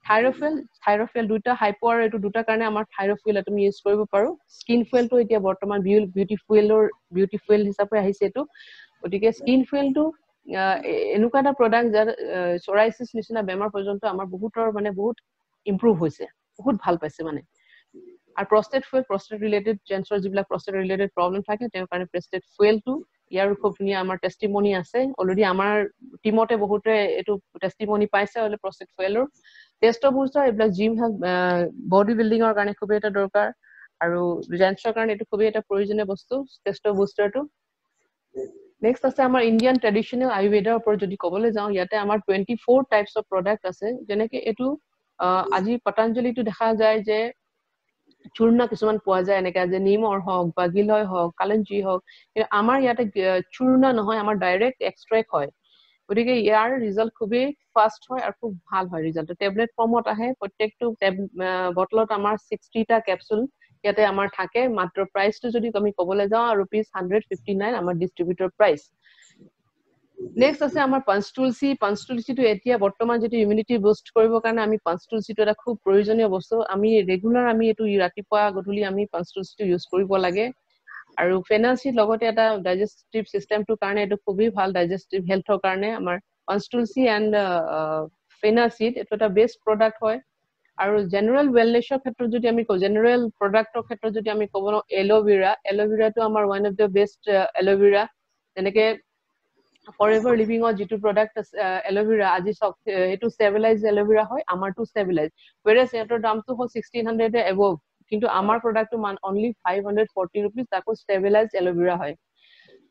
থাইৰ'ফুৱেল দুটা হাইপো আৰু এইটো দুটা কাৰণে আমাৰ থাইৰ'ফুৱেল তুমি ইউজ কৰিব পাৰো স্কিন ফুৱেলটো এতিয়া বৰ্তমান বিউটি ফুৱেল হিচাপে আহিছে এইটো গতিকে স্কিন ফুৱেলটো এনেকুৱা এটা প্ৰডাক্ট যাৰ চৰাইচিছ নিচিনা বেমাৰ পৰ্যন্ত আমাৰ বহুতৰ মানে বহুত ইম্প্ৰুভ হৈছে বহুত ভাল পাইছে মানে আৰু প্ৰষ্টেট ৰিলেটেড জেন্সৰ যিবিলাক প্ৰষ্টেট ৰিলেটেড প্ৰব্লেম থাকে তেওঁৰ কাৰণে প্ৰষ্টেট ফুৱেলটো ইয়াৰ খুব ধুনীয়া আমাৰ টেষ্টিমনি আছে অলৰেডি আমাৰ টিমতে বহুতে এইটো টেষ্টিমনি পাইছে হ'লে প্ৰষ্টেট ফুৱেলৰ টেষ্টো বুষ্টাৰ এইবিলাক জিম বডি বিল্ডিঙৰ কাৰণে খুবেই এটা দৰকাৰ আৰু জেন্সৰ কাৰণে এইটো খুবেই এটা প্ৰয়োজনীয় বস্তু টেষ্টো বুষ্টাৰটো নেক্সট আছে আমাৰ ইণ্ডিয়ান ট্ৰেডিশ্যনেল আয়ুৰ্বেদৰ ওপৰত যদি ক'বলৈ যাওঁ ইয়াতে আমাৰ 24 টাইপছ অফ প্ৰডাক্ট আছে যেনেকে এইটো আজি পতঞ্জলিটো দেখা যায় যে চূৰ্ণ কিছুমান পোৱা যায় এনেকে যে নিমৰ হওক বা গিলয় হওক কালঞ্জি হওক কিন্তু আমাৰ ইয়াতে চূৰ্ণ নহয় আমাৰ ডাইৰেক্ট এক্সট্ৰেক্ট হয় গতিকে ইয়াৰ ৰিজাল্ট খুবেই ফাষ্ট হয় আৰু খুব ভাল হয় ৰিজাল্টটো টেবলেট ফৰ্মত আহে প্ৰত্যেকটো বটলত আমাৰ 60টা কেপচুল ইয়াতে আমাৰ থাকে মাত্ৰ প্ৰাইচটো যদি আমি ক'বলৈ যাওঁ ₹159 আমাৰ ডিষ্ট্ৰিবিউটৰ প্ৰাইচ নেক্সট আছে আমাৰ পঞ্চতুলসীটো এতিয়া বৰ্তমান যেটো ইমিউনিটি বুষ্ট কৰিবৰ কাৰণে আমি পঞ্চতুলসীটো এটা খুব প্ৰয়োজনীয় বস্তু আমি ৰেগুলাৰ আমি এইটো ৰাতিপুৱা গধূলি আমি পঞ্চতুলসীটো ইউজ কৰিব লাগে আৰু ফেনালচিড লগতে এটা ডাইজেষ্টিভ সিস্টেমটোৰ কাৰণে এইটো খুবই ভাল ডাইজেষ্টিভ হেলথৰ কাৰণে আমাৰ পঞ্চতুলসী এণ্ড ফেনালচিড এইটো এটা বেষ্ট প্ৰডাক্ট হয় আৰু জেনাৰেল ৱেলনেছৰ ক্ষেত্ৰত যদি আমি জেনাৰেল প্ৰডাক্টৰ ক্ষেত্ৰত যদি আমি ক'ব এল'ভেৰাটো আমাৰ one of the best aloe vera যেনেকে ফৰএভাৰ লিভিঙৰ যিটো প্ৰডাক্ট আছে এল'ভেৰা আজি চক এইটো ষ্টেবিলাইজ এল'ভেৰা হয় আমাৰটো ষ্টেবিলাইজ whereas এটাৰ দামটো হ'ল 1600 above কিন্তু আমাৰ প্ৰডাক্টটো অনলি 540 rupees তাকো ষ্টেবিলাইজ এল'ভেৰা হয়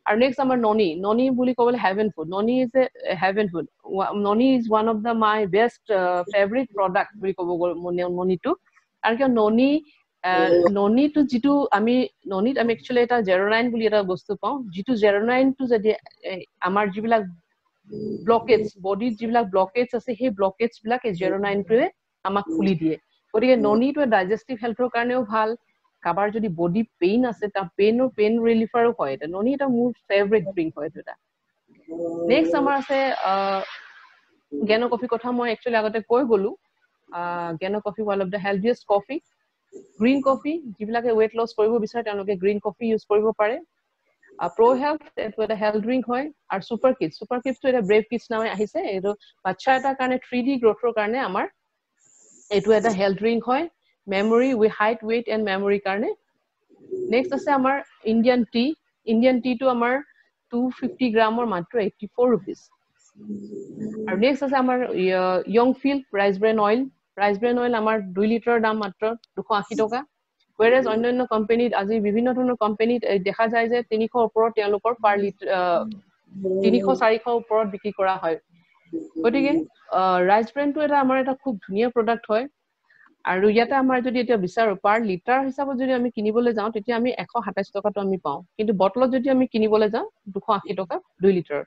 আৰু নেক্সট আমাৰ ননি বুলি ক'বলৈ heaven food noni is a heaven food noni is one of the my best favourite product বুলি ক'ব গ'লে ননিটো আৰু কিয় ননিটো যিটো আমি ননিত আমি একচুৱেলি এটা জেৰ'নাইন বুলি এটা বস্তু পাওঁ যিটো জেৰ'নাইনটো যদি আমাৰ যিবিলাক ব্লকেজ বডিত যিবিলাক ব্লকেজ আছে সেই ব্লকেজ বিলাক এই জেৰ'নাইনটোৱে আমাক খুলি দিয়ে গতিকে ননিটো ডাইজেষ্টিভ হেল্থৰ কাৰণেও ভাল কাবাৰ যদি বডি পেইন আছে তাৰ পেইন ৰিলিফাৰো হয় এটা ননি এটা মোৰ ফেভৰেট ড্ৰিংক হয় এটা নেক্সট আমাৰ আছে গেনো কফি কথা মই একচুৱেলি আগতে কৈ গ'লো gano coffee one of the healthiest coffee green coffee যিবিলাকে ৱেট লছ কৰিব বিচাৰে তেওঁলোকে গ্ৰীণ কফি ইউজ কৰিব পাৰে প্ৰ' হেল্থ এইটো এটা হেল্থ ড্ৰিংক হয় আৰু ছুপাৰ কিডছটো এটা ব্ৰেভ কিডছ নামে আহিছে এইটো বাচ্চা এটাৰ কাৰণে 3D গ্ৰথৰ কাৰণে আমাৰ এইটো এটা হেল্থ ড্ৰিংক হয় memory with height weight and মেমৰিৰ কাৰণে নেক্সট আছে আমাৰ ইণ্ডিয়ান টিটো আমাৰ 250 গ্ৰামৰ মাত্ৰ 84 rupees আৰু নেক্সট আছে আমাৰ young field rice bran oil আমাৰ 2 লিটাৰৰ দাম মাত্ৰ 280 টকা whereas অন্যান্য কোম্পানীত আজি বিভিন্ন ধৰণৰ কোম্পানীত দেখা যায় যে 300 ওপৰত তেওঁলোকৰ পাৰ লিটাৰ 300-400 ওপৰত বিক্ৰী কৰা হয় গতিকে ৰাইচ ব্ৰেনটো এটা আমাৰ এটা খুব ধুনীয়া প্ৰডাক্ট হয় আৰু ইয়াতে আমাৰ যদি এটা বিচাৰো পাৰ লিটাৰ হিচাপত যদি আমি কিনিবলৈ যাওঁ তেতিয়া আমি 127 টকাটো আমি পাওঁ কিন্তু বটলত যদি আমি কিনিবলৈ যাওঁ 280 টকা 2 লিটাৰ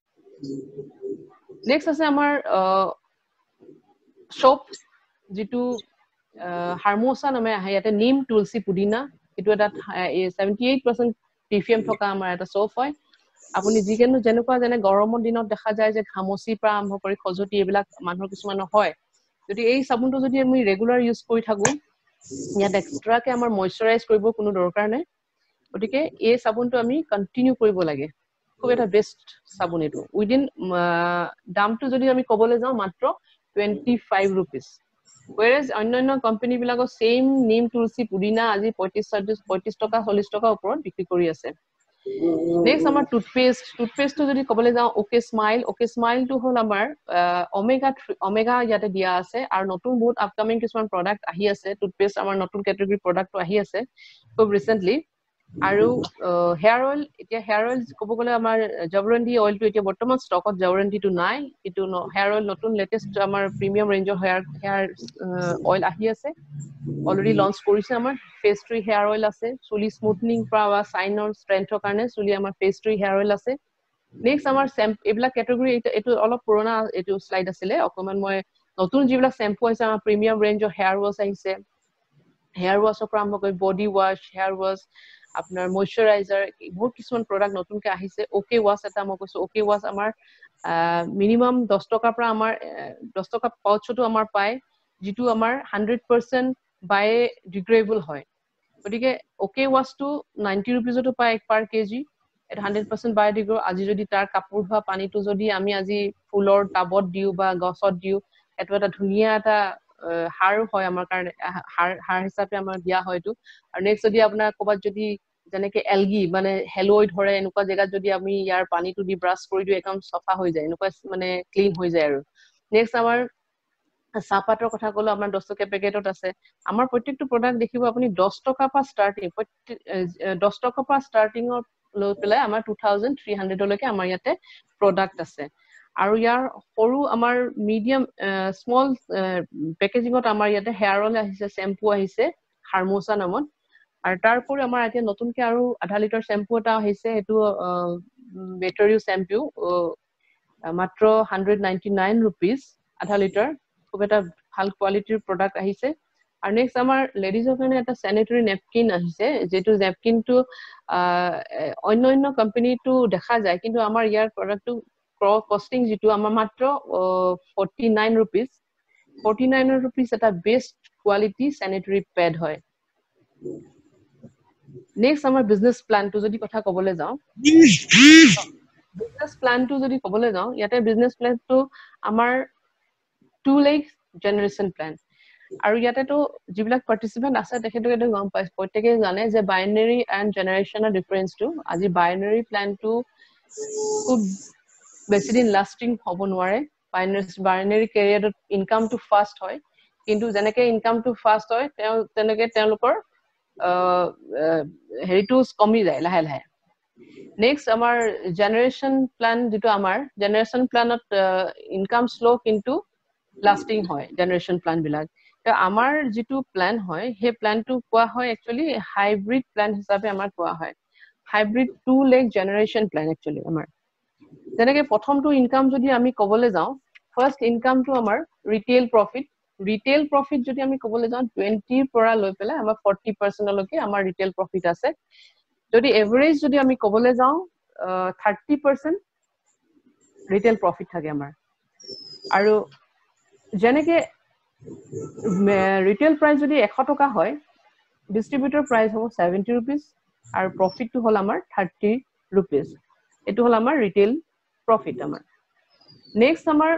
নেক্সট আছে আমাৰ সোপ যিটো হাৰমোছা নামে আহে ইয়াতে নিম তুলসী পুদিনা এটো এটা 78% টিফিএম থকা আমাৰ এটা সোপ হয় আপুনি যিকেনো যেনেকুৱা যেনে গৰমৰ দিনত দেখা যায় যে ঘামচি পৰা আৰম্ভ কৰি খজতি এইবিলাক মানুহৰ কিছুমানৰ হয় যদি এই সাবুনটো যদি আমি ৰেগুলাৰ ইউজ কৰি থাকো ইয়াত এক্সট্ৰাকে আমাৰ ময়শ্চাৰাইজ কৰিব কোনো দৰকাৰ নাই গতিকে এই সাবুনটো আমি কন্টিনিউ কৰিব লাগে খুব এটা বেষ্ট সাবুন এটো উইদিন দামটো যদি আমি ক'বলৈ যাওঁ মাত্ৰ 25 rupees whereas অন্যান্য কোম্পানী বিলাকৰ সেম নিম তুলসী পুদিনা আজি 35 টকা 40 টকা ওপৰত বিক্ৰী কৰি আছে নেক্সট আমাৰ টুথপেষ্টটো যদি ক'বলৈ যাওঁ ওকে স্মাইলটো হ'ল আমাৰ ওমেগা ইয়াতে দিয়া আছে আৰু নতুন বহুত আপকামিং কিছুমান প্ৰডাক্ট আহি আছে টুথপেষ্ট আমাৰ নতুন কেটেগৰী প্ৰডাক্টটো আহি আছে খুব ৰিসেন্টলি আৰু হেয়াৰ অইল এতিয়া হেয়াৰ অইল ক'ব গ'লে আমাৰ জৱৰন্তি অইলটো এতিয়া বৰ্তমান ষ্টকত জৱৰন্তিটো নাই কিন্তু হেয়াৰ অইল নতুন লেটেষ্ট আমাৰ প্ৰিমিয়াম ৰেঞ্জৰ হেয়াৰ অইল আহি আছে অলৰেডি লঞ্চ কৰিছে আমাৰ ফেস ট্ৰি হেয়াৰ অইল আছে চুলি স্মুথনিং পৰা সাইনৰ ষ্ট্ৰেংথৰ কাৰণে চুলি আমাৰ ফেস ট্ৰি হেয়াৰ অইল আছে নেক্সট আমাৰ এইবিলাক কেটেগৰী এইটো অলপ পুৰণা এইটো স্লাইড আছিলে অকমান মই নতুন যিবিলাক শ্যাম্পু আছে আমাৰ প্ৰিমিয়াম ৰেঞ্জৰ হেয়াৰ ৱাছ আহিছে হেয়াৰ ৱাছৰ পৰা আৰম্ভ কৰি বডি ৱাছ হেয়াৰ ৱাছ আপোনাৰ ময়শ্চাৰাইজাৰ বহুত কিছুমান প্ৰডাক্ট নতুনকৈ আহিছে ওকে ৱাছ এটা মই কৈছো ওকে ৱাছ আমাৰ মিনিমাম 10 টকাৰ পৰা আমাৰ 10 টকা পাউচতো আমাৰ পায় যিটো আমাৰ 100% বায়'ডিগ্ৰেডেবল হয় গতিকে ওকে ৱাছটো 90 rupeesতো পায় পাৰ কেজি এটা 100% বায়'ডিগ্ৰেডেবল আজি যদি তাৰ কাপোৰ ধোৱা পানীটো যদি আমি আজি ফুলৰ টাবত দিও বা গছত দিও এটো এটা ধুনীয়া এটা হার হয় আমাৰ কাৰণে হার হিচাপে আমাৰ দিয়া হয়তো আৰু নেক্সট যদি আপোনাৰ ক'বাত যদি যেনেকে এলগি মানে হেলই ধৰে এনেকুৱা জায়গাত যদি আমি ইয়াৰ পানীটো দি ব্ৰাছ কৰি দিও একদম সফা হৈ যায় এনেকুৱা মানে ক্লিন হৈ যায় আৰু নেক্সট আমাৰ চাহপাতৰ কথা ক'লো আমাৰ 10 টকা পেকেটত আছে আমাৰ প্ৰত্যেকটো প্ৰডাক্ট দেখিব আপুনি 10 টকা পৰা ষ্টাৰ্টিং 10 টকা পৰা ষ্টাৰ্টিংৰ লৈ পেলাই আমাৰ 2300 লৈকে আমাৰ ইয়াতে প্ৰডাক্ট আছে আৰু ইয়াৰ সৰু আমাৰ মিডিয়াম স্মল পেকেজিঙত আমাৰ ইয়াতে হেয়াৰ অইল আহিছে শ্যাম্পু আহিছে হাৰমোছা নামত আৰু তাৰপৰি আমাৰ এতিয়া নতুনকৈ আৰু আধা লিটাৰ শ্যাম্পু এটা আহিছে এটো বেটাৰিও শ্যাম্পু মাত্ৰ 199 rupees আধা লিটাৰ খুব এটা ভাল কোৱালিটিৰ প্ৰডাক্ট আহিছে আৰু নেক্সট আমাৰ লেডিজৰ কাৰণে এটা স্যানিটাৰী নেপকিন আহিছে যেটো নেপকিনটো অন্যান্য কোম্পানীটো দেখা যায় কিন্তু আমাৰ ইয়াৰ প্ৰডাক্টটো কস্টিং যেটো আমাৰ মাত্ৰ 49 rupees 49 rupees এটা বেষ্ট কোৱালিটি স্যানিটাৰী প্যাড হয় নেক্সট আমাৰ বিজনেস প্ল্যানটো যদি কথা ক'বলৈ যাওঁ বিজনেস প্ল্যানটো যদি ক'বলৈ যাওঁ ইয়াতে বিজনেস প্ল্যানটো আমাৰ 2 leg generation plan আৰু ইয়াতেটো যিবিলাক পাৰ্টিসিপেন্ট আছে তেখেতলোকে গম পায় প্ৰত্যেকই জানে যে বাইনাৰী এণ্ড জেনাৰেশনৰ ডিফাৰেন্সটো আজি বাইনাৰী প্ল্যানটো খুব বেছি দিন লাষ্টিং হ'ব নোৱাৰে বাইনাৰী কেৰিয়াৰত ইনকামটো ফাষ্ট হয় কিন্তু যেনেকৈ ইনকামটো ফাষ্ট হয় তেনেকৈ তেওঁলোকৰ হেৰিটো কমি যায় লাহে লাহে নেক্সট আমাৰ জেনাৰেশন প্ল্যান যেটো আমাৰ জেনাৰেশন প্ল্যানত ইনকাম স্লো কিন্তু লাস্টিং হয় জেনাৰেশন প্ল্যান বিলাক তো আমাৰ যেটো প্ল্যান হয় হে প্ল্যানটো কোৱা হয় একচুয়ালি হাইব্ৰিড প্ল্যান হিচাপে আমাৰ কোৱা হয় hybrid 2 leg generation plan actually আমাৰ যেনেকৈ প্ৰথমটো ইনকাম যদি আমি কবলৈ যাওঁ ফাৰ্স্ট ইনকামটো আমাৰ ৰিটেইল প্ৰফিট যদি আমি কবলৈ যাওঁ 20 পৰা লৈ পেলাই আমাৰ 40% লৈকে আমাৰ ৰিটেইল প্ৰফিট আছে যদি এভাৰেজ যদি আমি কবলৈ যাওঁ 30% ৰিটেইল প্ৰফিট থাকে আমাৰ আৰু যেনেকে ৰিটেইল প্ৰাইস যদি 100 টকা হয় ডিস্ট্ৰিবিউটৰ প্ৰাইস হ'ব 70 rupees আৰু প্ৰফিটটো হল আমাৰ 30 rupees এটো হল আমাৰ ৰিটেইল প্ৰফিট আমাৰ নেক্সট আমাৰ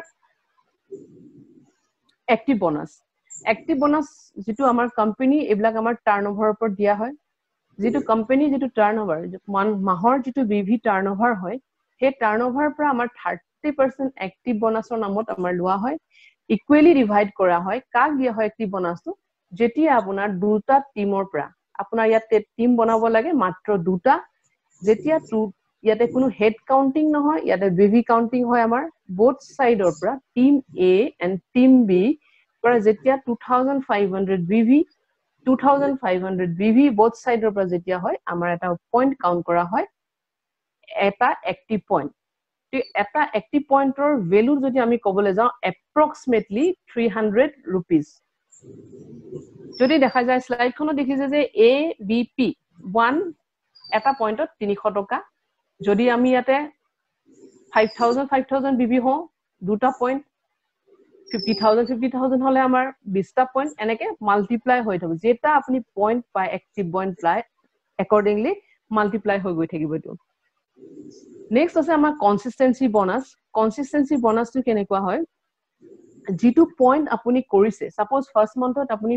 এক্টিভ বোনাস যেটো আমাৰ কোম্পানী এবিলাক আমাৰ টাৰ্নওভাৰৰ ওপৰত দিয়া হয় যেটো কোম্পানী যেটো টাৰ্নওভাৰ মাহৰ যেটো বিভি টাৰ্নওভাৰ হয় হে টাৰ্নওভাৰ পৰা আমাৰ 30% এক্টিভ বোনাসৰ নামত আমাৰ লোৱা হয় ইকুৱেলি ডিভাইড কৰা হয় কাক দিয়া হয় এক্টিভ বোনাসটো যেতিয়া আপোনাৰ দুটা টিমৰ পৰা আপোনাৰ ইয়াতে টিম বনাব লাগে মাত্ৰ দুটা যেতিয়া ইয়াতে কোনো হেড কাউন্টিং নহয় ইয়াতে বিভি কাউন্টিং হয় আমাৰ both সাইডৰ পৰা team A and team B পৰা যেতিয়া 2500 BV both সাইডৰ পৰা যেতিয়া হয় আমাৰ এটা পইণ্ট কাউন্ট কৰা হয় এটা এক্টিভ পইণ্ট এটা এক্টিভ পইণ্টৰ ভ্যালু যদি আমি কবলৈ যাওঁ approximately 300 rupees যদি দেখা যায় স্লাইডখনত দেখিছে যে ABP 1 এটা পইণ্টত 300 টকা যদি আমি ইয়াতে 5000 BV হও দুটা পইণ্ট 50000 হলে আমাৰ 20টা পইণ্ট এনেকে মাল্টিপ্লাই হৈ থাকিব যেটা আপুনি পইণ্ট পায় এক্টিভ পইণ্ট পায় accordingly মাল্টিপ্লাই হৈ গৈ থাকিব এটো নেক্সট আছে আমাৰ কনসিস্টেন্সি বোনাসটো কেনেকুৱা হয় যেটো পইণ্ট আপুনি কৰিছে সাপোজ ফাৰ্স্ট মান্থত আপুনি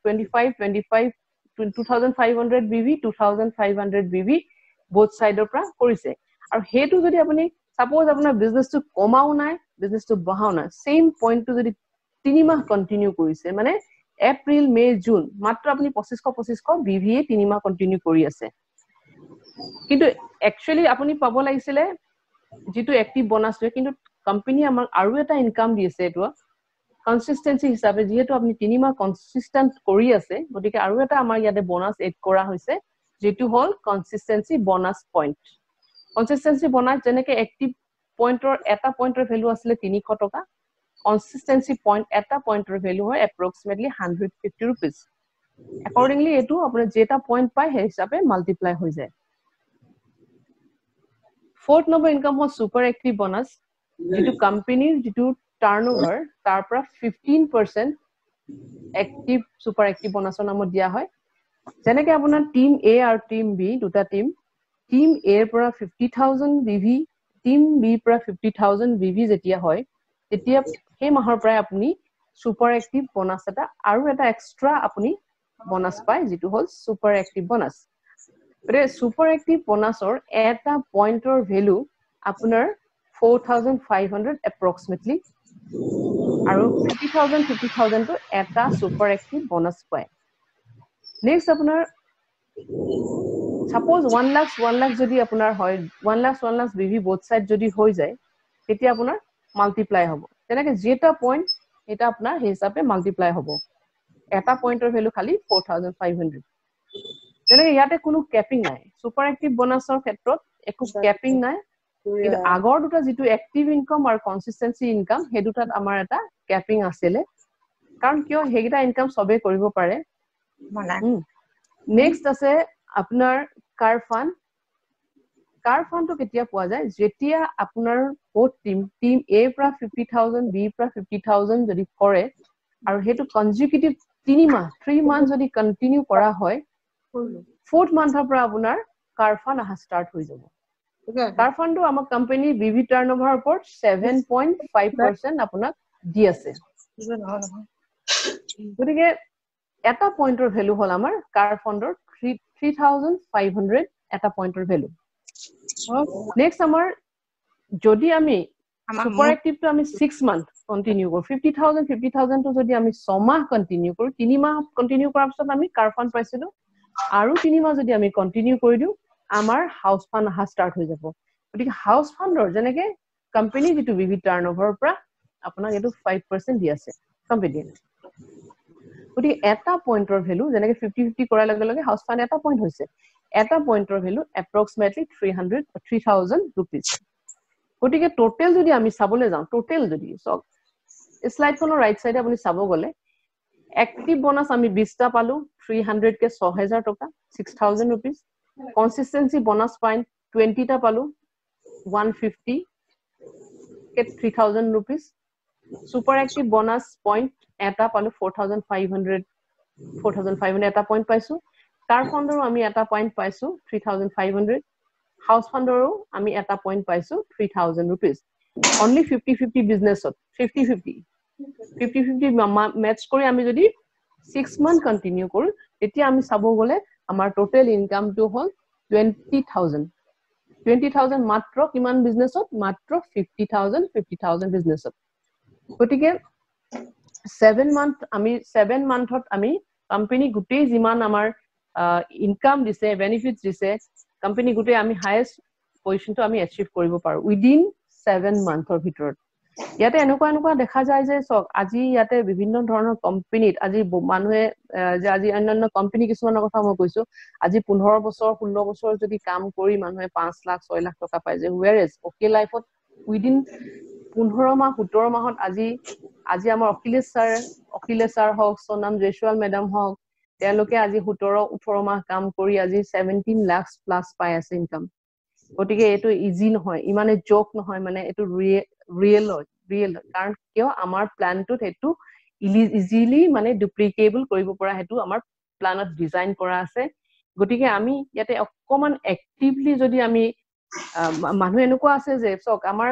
2500 BV 2500 BV both সাইডৰ পৰা কৰিছে আৰু হেতু যদি আপুনি সাপোজ আপোনাৰ বিজনেসটো কমাও নাই বিজনেসটো বঢ়াও নাই সেম পইণ্টটো যদি 3 মাহ কন্টিনিউ কৰিছে মানে এপ্ৰিল মে জুন মাত্ৰ আপুনি 2500 BV 3 মাহ কন্টিনিউ কৰি আছে কিন্তু একচুয়ালি আপুনি পাব লাগিছিলে যেটো এক্টিভ বোনাস কিন্তু কোম্পানী আমাক আৰু এটা ইনকাম দিছে এটো কনসিস্টেন্সি হিচাপে যেহেতু আপুনি 3 মাহ কনসিস্টেন্ট কৰি আছে গতিকে আৰু এটা আমাৰ ইয়াতে বোনাস এড কৰা হৈছে যেটো হল consistency bonus point consistency bonus যেনেকে এক্টিভ পইণ্টৰ এটা পইণ্টৰ ভ্যালু আছিল 300 টকা কনসিস্টেন্সি পইণ্ট এটা পইণ্টৰ ভ্যালু হয় approximately 150 rupees accordingly এটো আপোনাৰ যেটা পইণ্ট পায় হে হিচাপে মাল্টিপ্লাই হৈ যায় fourth number income হল সুপাৰ এক্টিভ বোনাস যেটো কোম্পানীৰ যেটো টাৰ্নওভাৰ তাৰ পৰা 15% এক্টিভ সুপাৰ এক্টিভ বোনাসৰ নামত দিয়া হয় যেনেকে আপোনাৰ টিম A আৰু টিম B দুটা টিম A পৰা 50000 BV টিম B পৰা 50000 BV যেতিয়া হয় তেতিয়া সেই মাহৰ পৰা আপুনি সুপাৰ এক্টিভ বোনাস এটা আৰু এটা এক্সট্ৰা আপুনি বোনাস পায় যেটো হল super active bonus super active বোনাসৰ এটা পইণ্টৰ ভ্যালু আপোনাৰ 4500 approximately আৰু 50000 to এটা সুপাৰ এক্টিভ বোনাস পায় নেক্সট আপোনাৰ সাপোজ 1 লাখ যদি আপোনাৰ হয় 1 লাখ BV both সাইড যদি হৈ যায় তেতিয়া আপোনাৰ মাল্টিপ্লাই হ'ব তেনেকে যেটা পইণ্ট এটা আপোনাৰ হিচাপে মাল্টিপ্লাই হ'ব এটা পইণ্টৰ ভ্যালু খালি 4500 তেনেকে ইয়াতে কোনো ক্যাপিং নাই সুপাৰ এক্টিভ বোনাসৰ ক্ষেত্ৰত একো ক্যাপিং নাই কিন্তু আগৰ দুটা যেটো এক্টিভ ইনকাম আৰু কনসিস্টেন্সি ইনকাম হে দুটাত আমাৰ এটা ক্যাপিং আছিল কাৰণ কিয় হেগিটা ইনকাম সবে কৰিব পাৰে নেক্সট আছে আপোনাৰ কাৰ ফান্ডটো কেতিয়া পোৱা যায় যেতিয়া আপোনাৰ বহুত টিম A পৰা 50000 B পৰা 50000 যদি কৰে আৰু হেতু কনজিকিউটিভ 3 মাহ যদি কন্টিনিউ কৰা হয় 4th মান্থৰ পৰা আপোনাৰ কাৰ ফান্ড আহা স্টাৰ্ট হৈ যাব কাৰ ফান্ডটো আমাৰ কোম্পানী বিভি টাৰ্নওভাৰৰ ওপৰত 7.5% আপোনাক দি আছে গতিকে এটা পইণ্টৰ ভ্যালু হল আমাৰ কাৰ ফান্ডৰ 3500 এটা পইণ্টৰ ভ্যালু নেক্সট আমাৰ যদি আমি সুপাৰ এক্টিভটো আমি 6 মান্থ কন্টিনিউ কৰো 50000 তো যদি আমি 6 মাহ কন্টিনিউ কৰো 3 মাহ কন্টিনিউ কৰাৰ পিছত আমি কাৰ ফান্ড পাইছিলো আৰু 3 মাহ যদি আমি কন্টিনিউ কৰি দিও আমাৰ হাউস ফান্ড আহা স্টার্ট হৈ যাব গতিকে হাউস ফান্ডৰ যেনেকে কোম্পানী যেটো বিভি টাৰ্নওভাৰৰ পৰা আপোনাক এটো 5% দি আছে কোম্পানী গতিকে এটা পইণ্টৰ ভ্যালু যেনেকে 50-50 কৰাৰ লগে লগে হাউস ফান্ড এটা পইণ্ট হৈছে এটা পইণ্টৰ ভ্যালু approximately 3000 rupees গতিকে টোটাল যদি আমি চাবলৈ যাওঁ টোটাল যদি সব স্লাইডখনৰ ৰাইট সাইডে আপুনি চাব গলে এক্টিভ বোনাস আমি 20 টা পালো 300 কে 6000 টকা 6000 rupees consistency bonus point 20 টা পালো 150 কে 3000 rupees super active bonus point এটা পালো 4500 এটা পইণ্ট পাইছো কাৰ ফান্ডৰো আমি এটা পইণ্ট পাইছো 3500 হাউস ফান্ডৰো আমি এটা পইণ্ট পাইছো 3000 rupees only 50-50 বিজনেছত 50-50 ম্যাচ কৰি আমি যদি 6 মান্থ কন্টিনিউ কৰো তেতিয়া আমি চাব গলে আমাৰ টোটাল ইনকামটো হল 20000 মাত্ৰ কিমান বিজনেছত মাত্ৰ 50000 বিজনেছত গতিকে 7 মান্থত আমি কোম্পানী গুটেই যিমান আমাৰ ইনকাম দিছে বেনিফিটস দিছে কোম্পানী গুটেই আমি হাইয়েস্ট পজিশনটো আমি অ্যাচিভ কৰিব পাৰো উইদিন 7 মান্থৰ ভিতৰত ইয়াতে এনেকুৱা দেখা যায় যে আজি ইয়াতে বিভিন্ন ধৰণৰ কোম্পানীত আজি মানুহে যে আজি অন্যান্য কোম্পানী কিছুমানৰ কথা মই কৈছো আজি 15 বছৰ 16 বছৰ যদি কাম কৰি মানুহে 5 লাখ 6 লাখ টকা পায় যে whereas ওকে লাইফত উইদিন 15 মাহ 17 মাহত আজি আমাৰ অখিলেশ ছাৰ হওক সোনাম জয়সৱাল মেডাম হওক তেওঁলোকে আজি 17-18 মাহ কাম কৰি আজি 17 লাখ প্লাস পাই আছে ইনকাম গতিকে এটো ইজি নহয় ইমানে জোক নহয় মানে এটো ৰিয়েল কাৰণ কিয় আমাৰ প্ল্যানটোত এটো ইজিলি মানে ডুপ্লিকেবল কৰিব পৰা হেতু আমাৰ প্ল্যানত ডিজাইন কৰা আছে গতিকে আমি ইয়াতে অকমান এক্টিভলি যদি আমি মানুহ এনেকুৱা আছে যে সক আমাৰ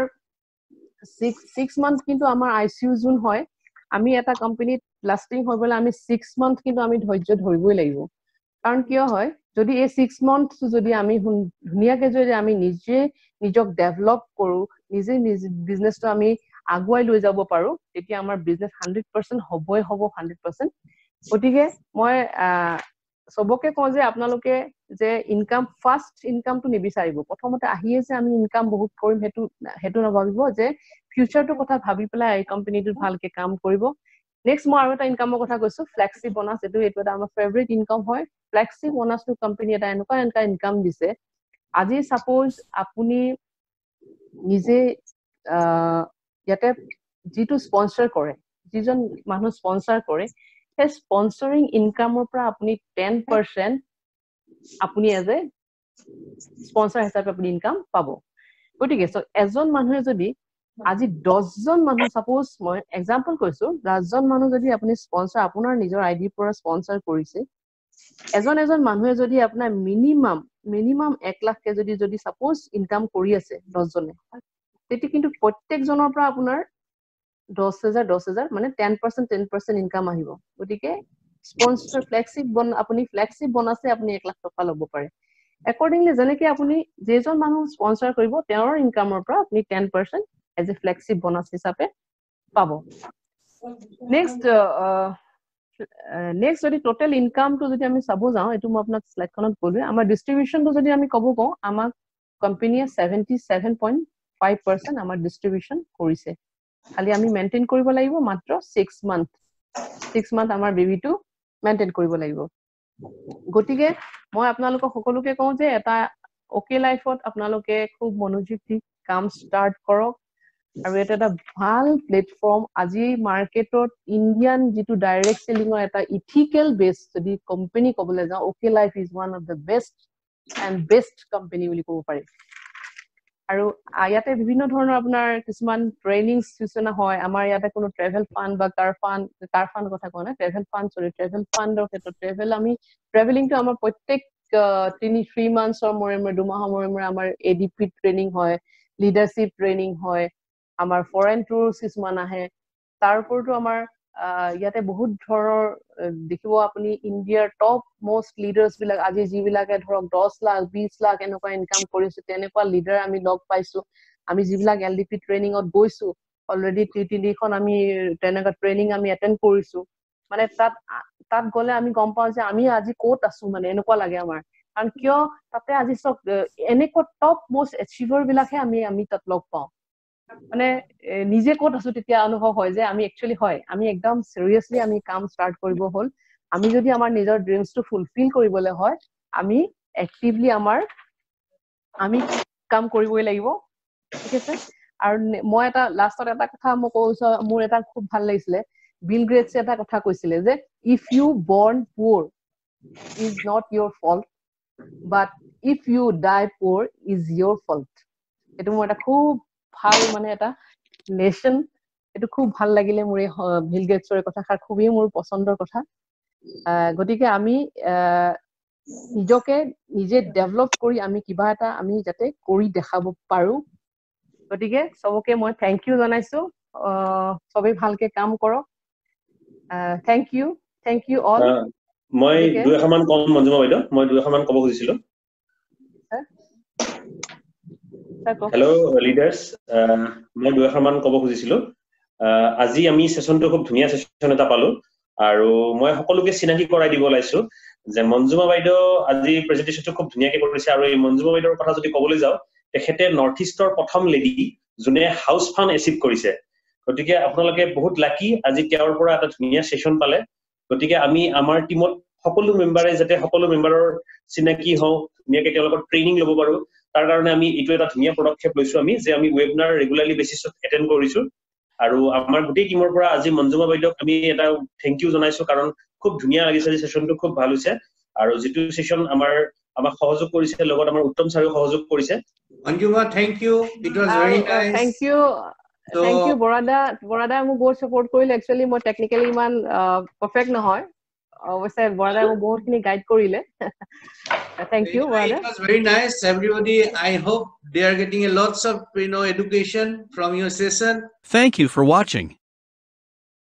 6 মান্থ কিন্তু আমাৰ আইসিইউ জোন হয় আমি এটা কোম্পানীত লাস্টিং হবলৈ আমি 6 মান্থ কিন্তু আমি ধৈৰ্য ধৰিবই লাগিব কাৰণ কিয় হয় যদি এই 6 মান্থ যদি আমি ধুনিয়াকে যদি আমি নিজক ডেভেলপ কৰো নিজে বিজনেসটো আমি আগুৱাই লৈ যাব পাৰো তেতিয়া আমাৰ বিজনেস 100% হবই হ'ব 100% গতিকে মই সবকে কওঁ যে আপোনালোকে যে ইনকাম ফাৰ্স্ট ইনকামটো নিবিচাৰিব প্ৰথমতে আহিয়ে যে আমি ইনকাম বহুত কৰিম হেতু নভাবিব যে ফিউচাৰটো কথা ভাবি পেলাই এই কোম্পানীটোত ভালকে কাম কৰিব নেক্সট মই আৰু এটা ইনকামৰ কথা কৈছো ফ্লেক্সি বোনাস এটো এটা আমাৰ ফেভাৰিট ইনকাম হয় ফ্লেক্সি বোনাসটো কোম্পানী এটা এনেকুৱা ইনকাম দিছে আজি সাপোজ আপুনি নিজে ইয়াতে যেটো স্পন্সৰ কৰে যিজন মানুহ স্পন্সৰ কৰে সেই স্পন্সৰিং ইনকামৰ পৰা আপুনি 10% আপুনি এজ এ স্পন্সৰ হিচাপে আপুনি ইনকাম পাব গতিকে সো এজন মানুহে যদি আজি 10 জন মানুহ সাপোজ মই এক্সাম্পল কৈছো 10 জন মানুহ যদি আপুনি স্পন্সৰ আপোনাৰ নিজৰ আইডি পৰা স্পন্সৰ কৰিছে এজন মানুহে যদি আপোনাৰ মিনিমাম 1 লাখ কে যদি সাপোজ ইনকাম কৰি আছে 10 জনে তেতিয়া কিন্তু প্ৰত্যেক জনৰ পৰা আপোনাৰ 10000 মানে 10% ইনকাম আহিব গতিকে স্পন্সৰ আপুনি ফ্লেক্সি বোনাসে আপুনি 1 লাখ টকা ল'ব পাৰে accordingly যেনেকে আপুনি যেজন মানুহ স্পন্সৰ কৰিব তেওঁৰ ইনকামৰ পৰা আপুনি 10% as a flexi bonus হিচাপে পাব নেক্সট যদি টোটাল ইনকামটো যদি আমি চাব যাওঁ এটো মই আপোনাক স্লাইডখনত ক'লো আমাৰ ডিস্ট্ৰিবিউশনটো যদি আমি ক'ব কওঁ আমাক কোম্পানীয়ে 77.5% আমাৰ ডিস্ট্ৰিবিউশন কৰিছে খালি আমি মেইনটেইন কৰিব লাগিব মাত্ৰ 6 মান্থ আমাৰ বেবিটো মেইনটেইন কৰিব লাগিব গতিকে মই আপোনালোকক সকলোকে কওঁ যে এটা ওকে লাইফত আপোনালোকে খুব মনোযোগ দি কাম স্টাৰ্ট কৰক আৰু এটা ভাল প্লেটফৰ্ম আজি মাৰ্কেটত ইন্ডিয়ান যেটো ডাইৰেক্ট সেলিংৰ এটা ইথিক্যাল বেস যদি কোম্পানী কবলে যাও okay life is one of the best company বুলি ক'ব পাৰি আৰু ইয়াতে বিভিন্ন ধৰণৰ আপোনাৰ কিছুমান ট্ৰেইনিং সূচনা হয় আমাৰ ইয়াতে কোনো ট্ৰেভেল ফান্ড বা কাৰ ফান্ড কথা কোৱা নাই ট্ৰেভেল ফান্ডৰ ক্ষেত্ৰত ট্ৰেভেলিংটো আমাৰ প্ৰত্যেক 3 মান্থছৰ মৰে 2 মাহৰ মৰে আমাৰ এডিপি ট্ৰেইনিং হয় লিডাৰশিপ ট্ৰেইনিং হয় আমাৰ ফৰেন টুৰছ কিছুমান আহে তাৰ ওপৰতো আমাৰ ইয়াতে বহুত ধৰণৰ দেখিব আপুনি ইণ্ডিয়াৰ টপ মোষ্ট লিডাৰ্স বিলাক আজি যিবিলাকে ধৰক 10 লাখ 20 লাখ এনেকুৱা ইনকাম কৰিছে তেনেকুৱা লিডাৰ আমি লগ পাইছো আমি যিবিলাক এলডিপি ট্ৰেইনিংত গৈছো অলৰেডি টিটিডিখন আমি তেনেকুৱা ট্ৰেইনিং আমি এটেন্ড কৰিছো মানে তাত গলে আমি গম পাও যে আমি আজি ক'ত আছো মানে এনেকুৱা লাগে আমাৰ কাৰণ কিয় তাতে আজি চব এনেকুৱা টপ মোষ্ট এচিভাৰ বিলাকহে আমি তাত লগ পাওঁ মানে নিজে ক'ত আছো তেতিয়া অনুভৱ হয় যে আমি একচুৱেলি হয় আমি একদম চিৰিয়াছলি আমি কাম ষ্টাৰ্ট কৰিব হ'ল আমি যদি আমাৰ নিজৰ ড্ৰিমছটো ফুলফিল কৰিবলৈ হয় আমি এক্টিভলি আমি কাম কৰিবই লাগিব ঠিক আছে আৰু মই এটা লাষ্টত এটা কথা মই কৈছো মোৰ এটা খুব ভাল লাগিছিলে বিল গ্ৰেটছে এটা কথা কৈছিলে যে if you born poor is not your fault but if you die poor is your fault এইটো মোৰ এটা খুব ভাল মানে এটা লেসন এটো খুব ভাল লাগিলে মোৰ বিল গেটছৰ কথাষাৰ খুবই মোৰ পছন্দৰ কথা গতিকে আমি নিজকে নিজে ডেভেলপ কৰি আমি কিবা এটা আমি যাতে কৰি দেখাব পাৰো গতিকে সবকে মই থ্যাংক ইউ জনাইছো সবে ভালকে কাম কৰক থ্যাংক ইউ অল মই দুই এখামান কম মঞ্জুমা বাইদেউ মই দুই এখামান ক'ব খুজিছিলো হেল্ল' লিডাৰ্স মই দুই এখামান ক'ব খুজিছিলো আজি আমি সেশনটো খুব ধুনীয়া সেশন এটা পালো আৰু মই সকলোকে চিনাকি কৰাই দিব লাইছো যে মঞ্জুমা বাইদেউ আজি প্ৰেজেন্টেশনটো খুব ধুনীয়াকৈ কৰিছে আৰু এই মঞ্জুমা বাইদেউৰ কথা যদি ক'বলৈ যাও তেখেতে নৰ্থ ইষ্টৰ প্ৰথম লেডি যোনে হাউস ফান্ড এচিভ কৰিছে গতিকে আপোনালোকে বহুত লাকি আজি তেওঁৰ পৰা এটা ধুনীয়া সেশন পালে গতিকে আমি আমাৰ টিমত সকলো মেম্বাৰে যাতে সকলো মেম্বাৰৰ চিনাকি হওঁ ধুনীয়াকৈ তেওঁলোকৰ ট্ৰেইনিং ল'ব পাৰো তাৰ কাৰণে আমি এইটো এটা ধুনীয়া পদক্ষেপ লৈছো আমি যে আমি ওয়েবিনাৰ ৰেগুলাৰলি বেচিছত এটেন্ড কৰিছো আৰু আমাৰ গোটেই টিমৰ পৰা আজি মঞ্জুমা বাইদেউক আমি এটা থ্যাংক ইউ জনাইছো কাৰণ খুব ধুনীয়া লাগিছে যে সেশনটো খুব ভাল হৈছে আৰু যেটো সেশন আমাক সহযোগ কৰিছে লগত আমাৰ উত্তম ছাৰেও সহযোগ কৰিছে মঞ্জুমা thank you it was very nice thank you বৰাদা মোক বহুত সাপোৰ্ট কৰিলে একচুয়ালি মই টেকনিক্যালি ইমান পারফেক্ট নহয় অবশ্যই বৰাদা মোক বহুতখিনি গাইড কৰিলে থ্যাংক ইউ বৰাদা it was very nice everybody I hope they are getting a lots of education from your session Thank you for watching.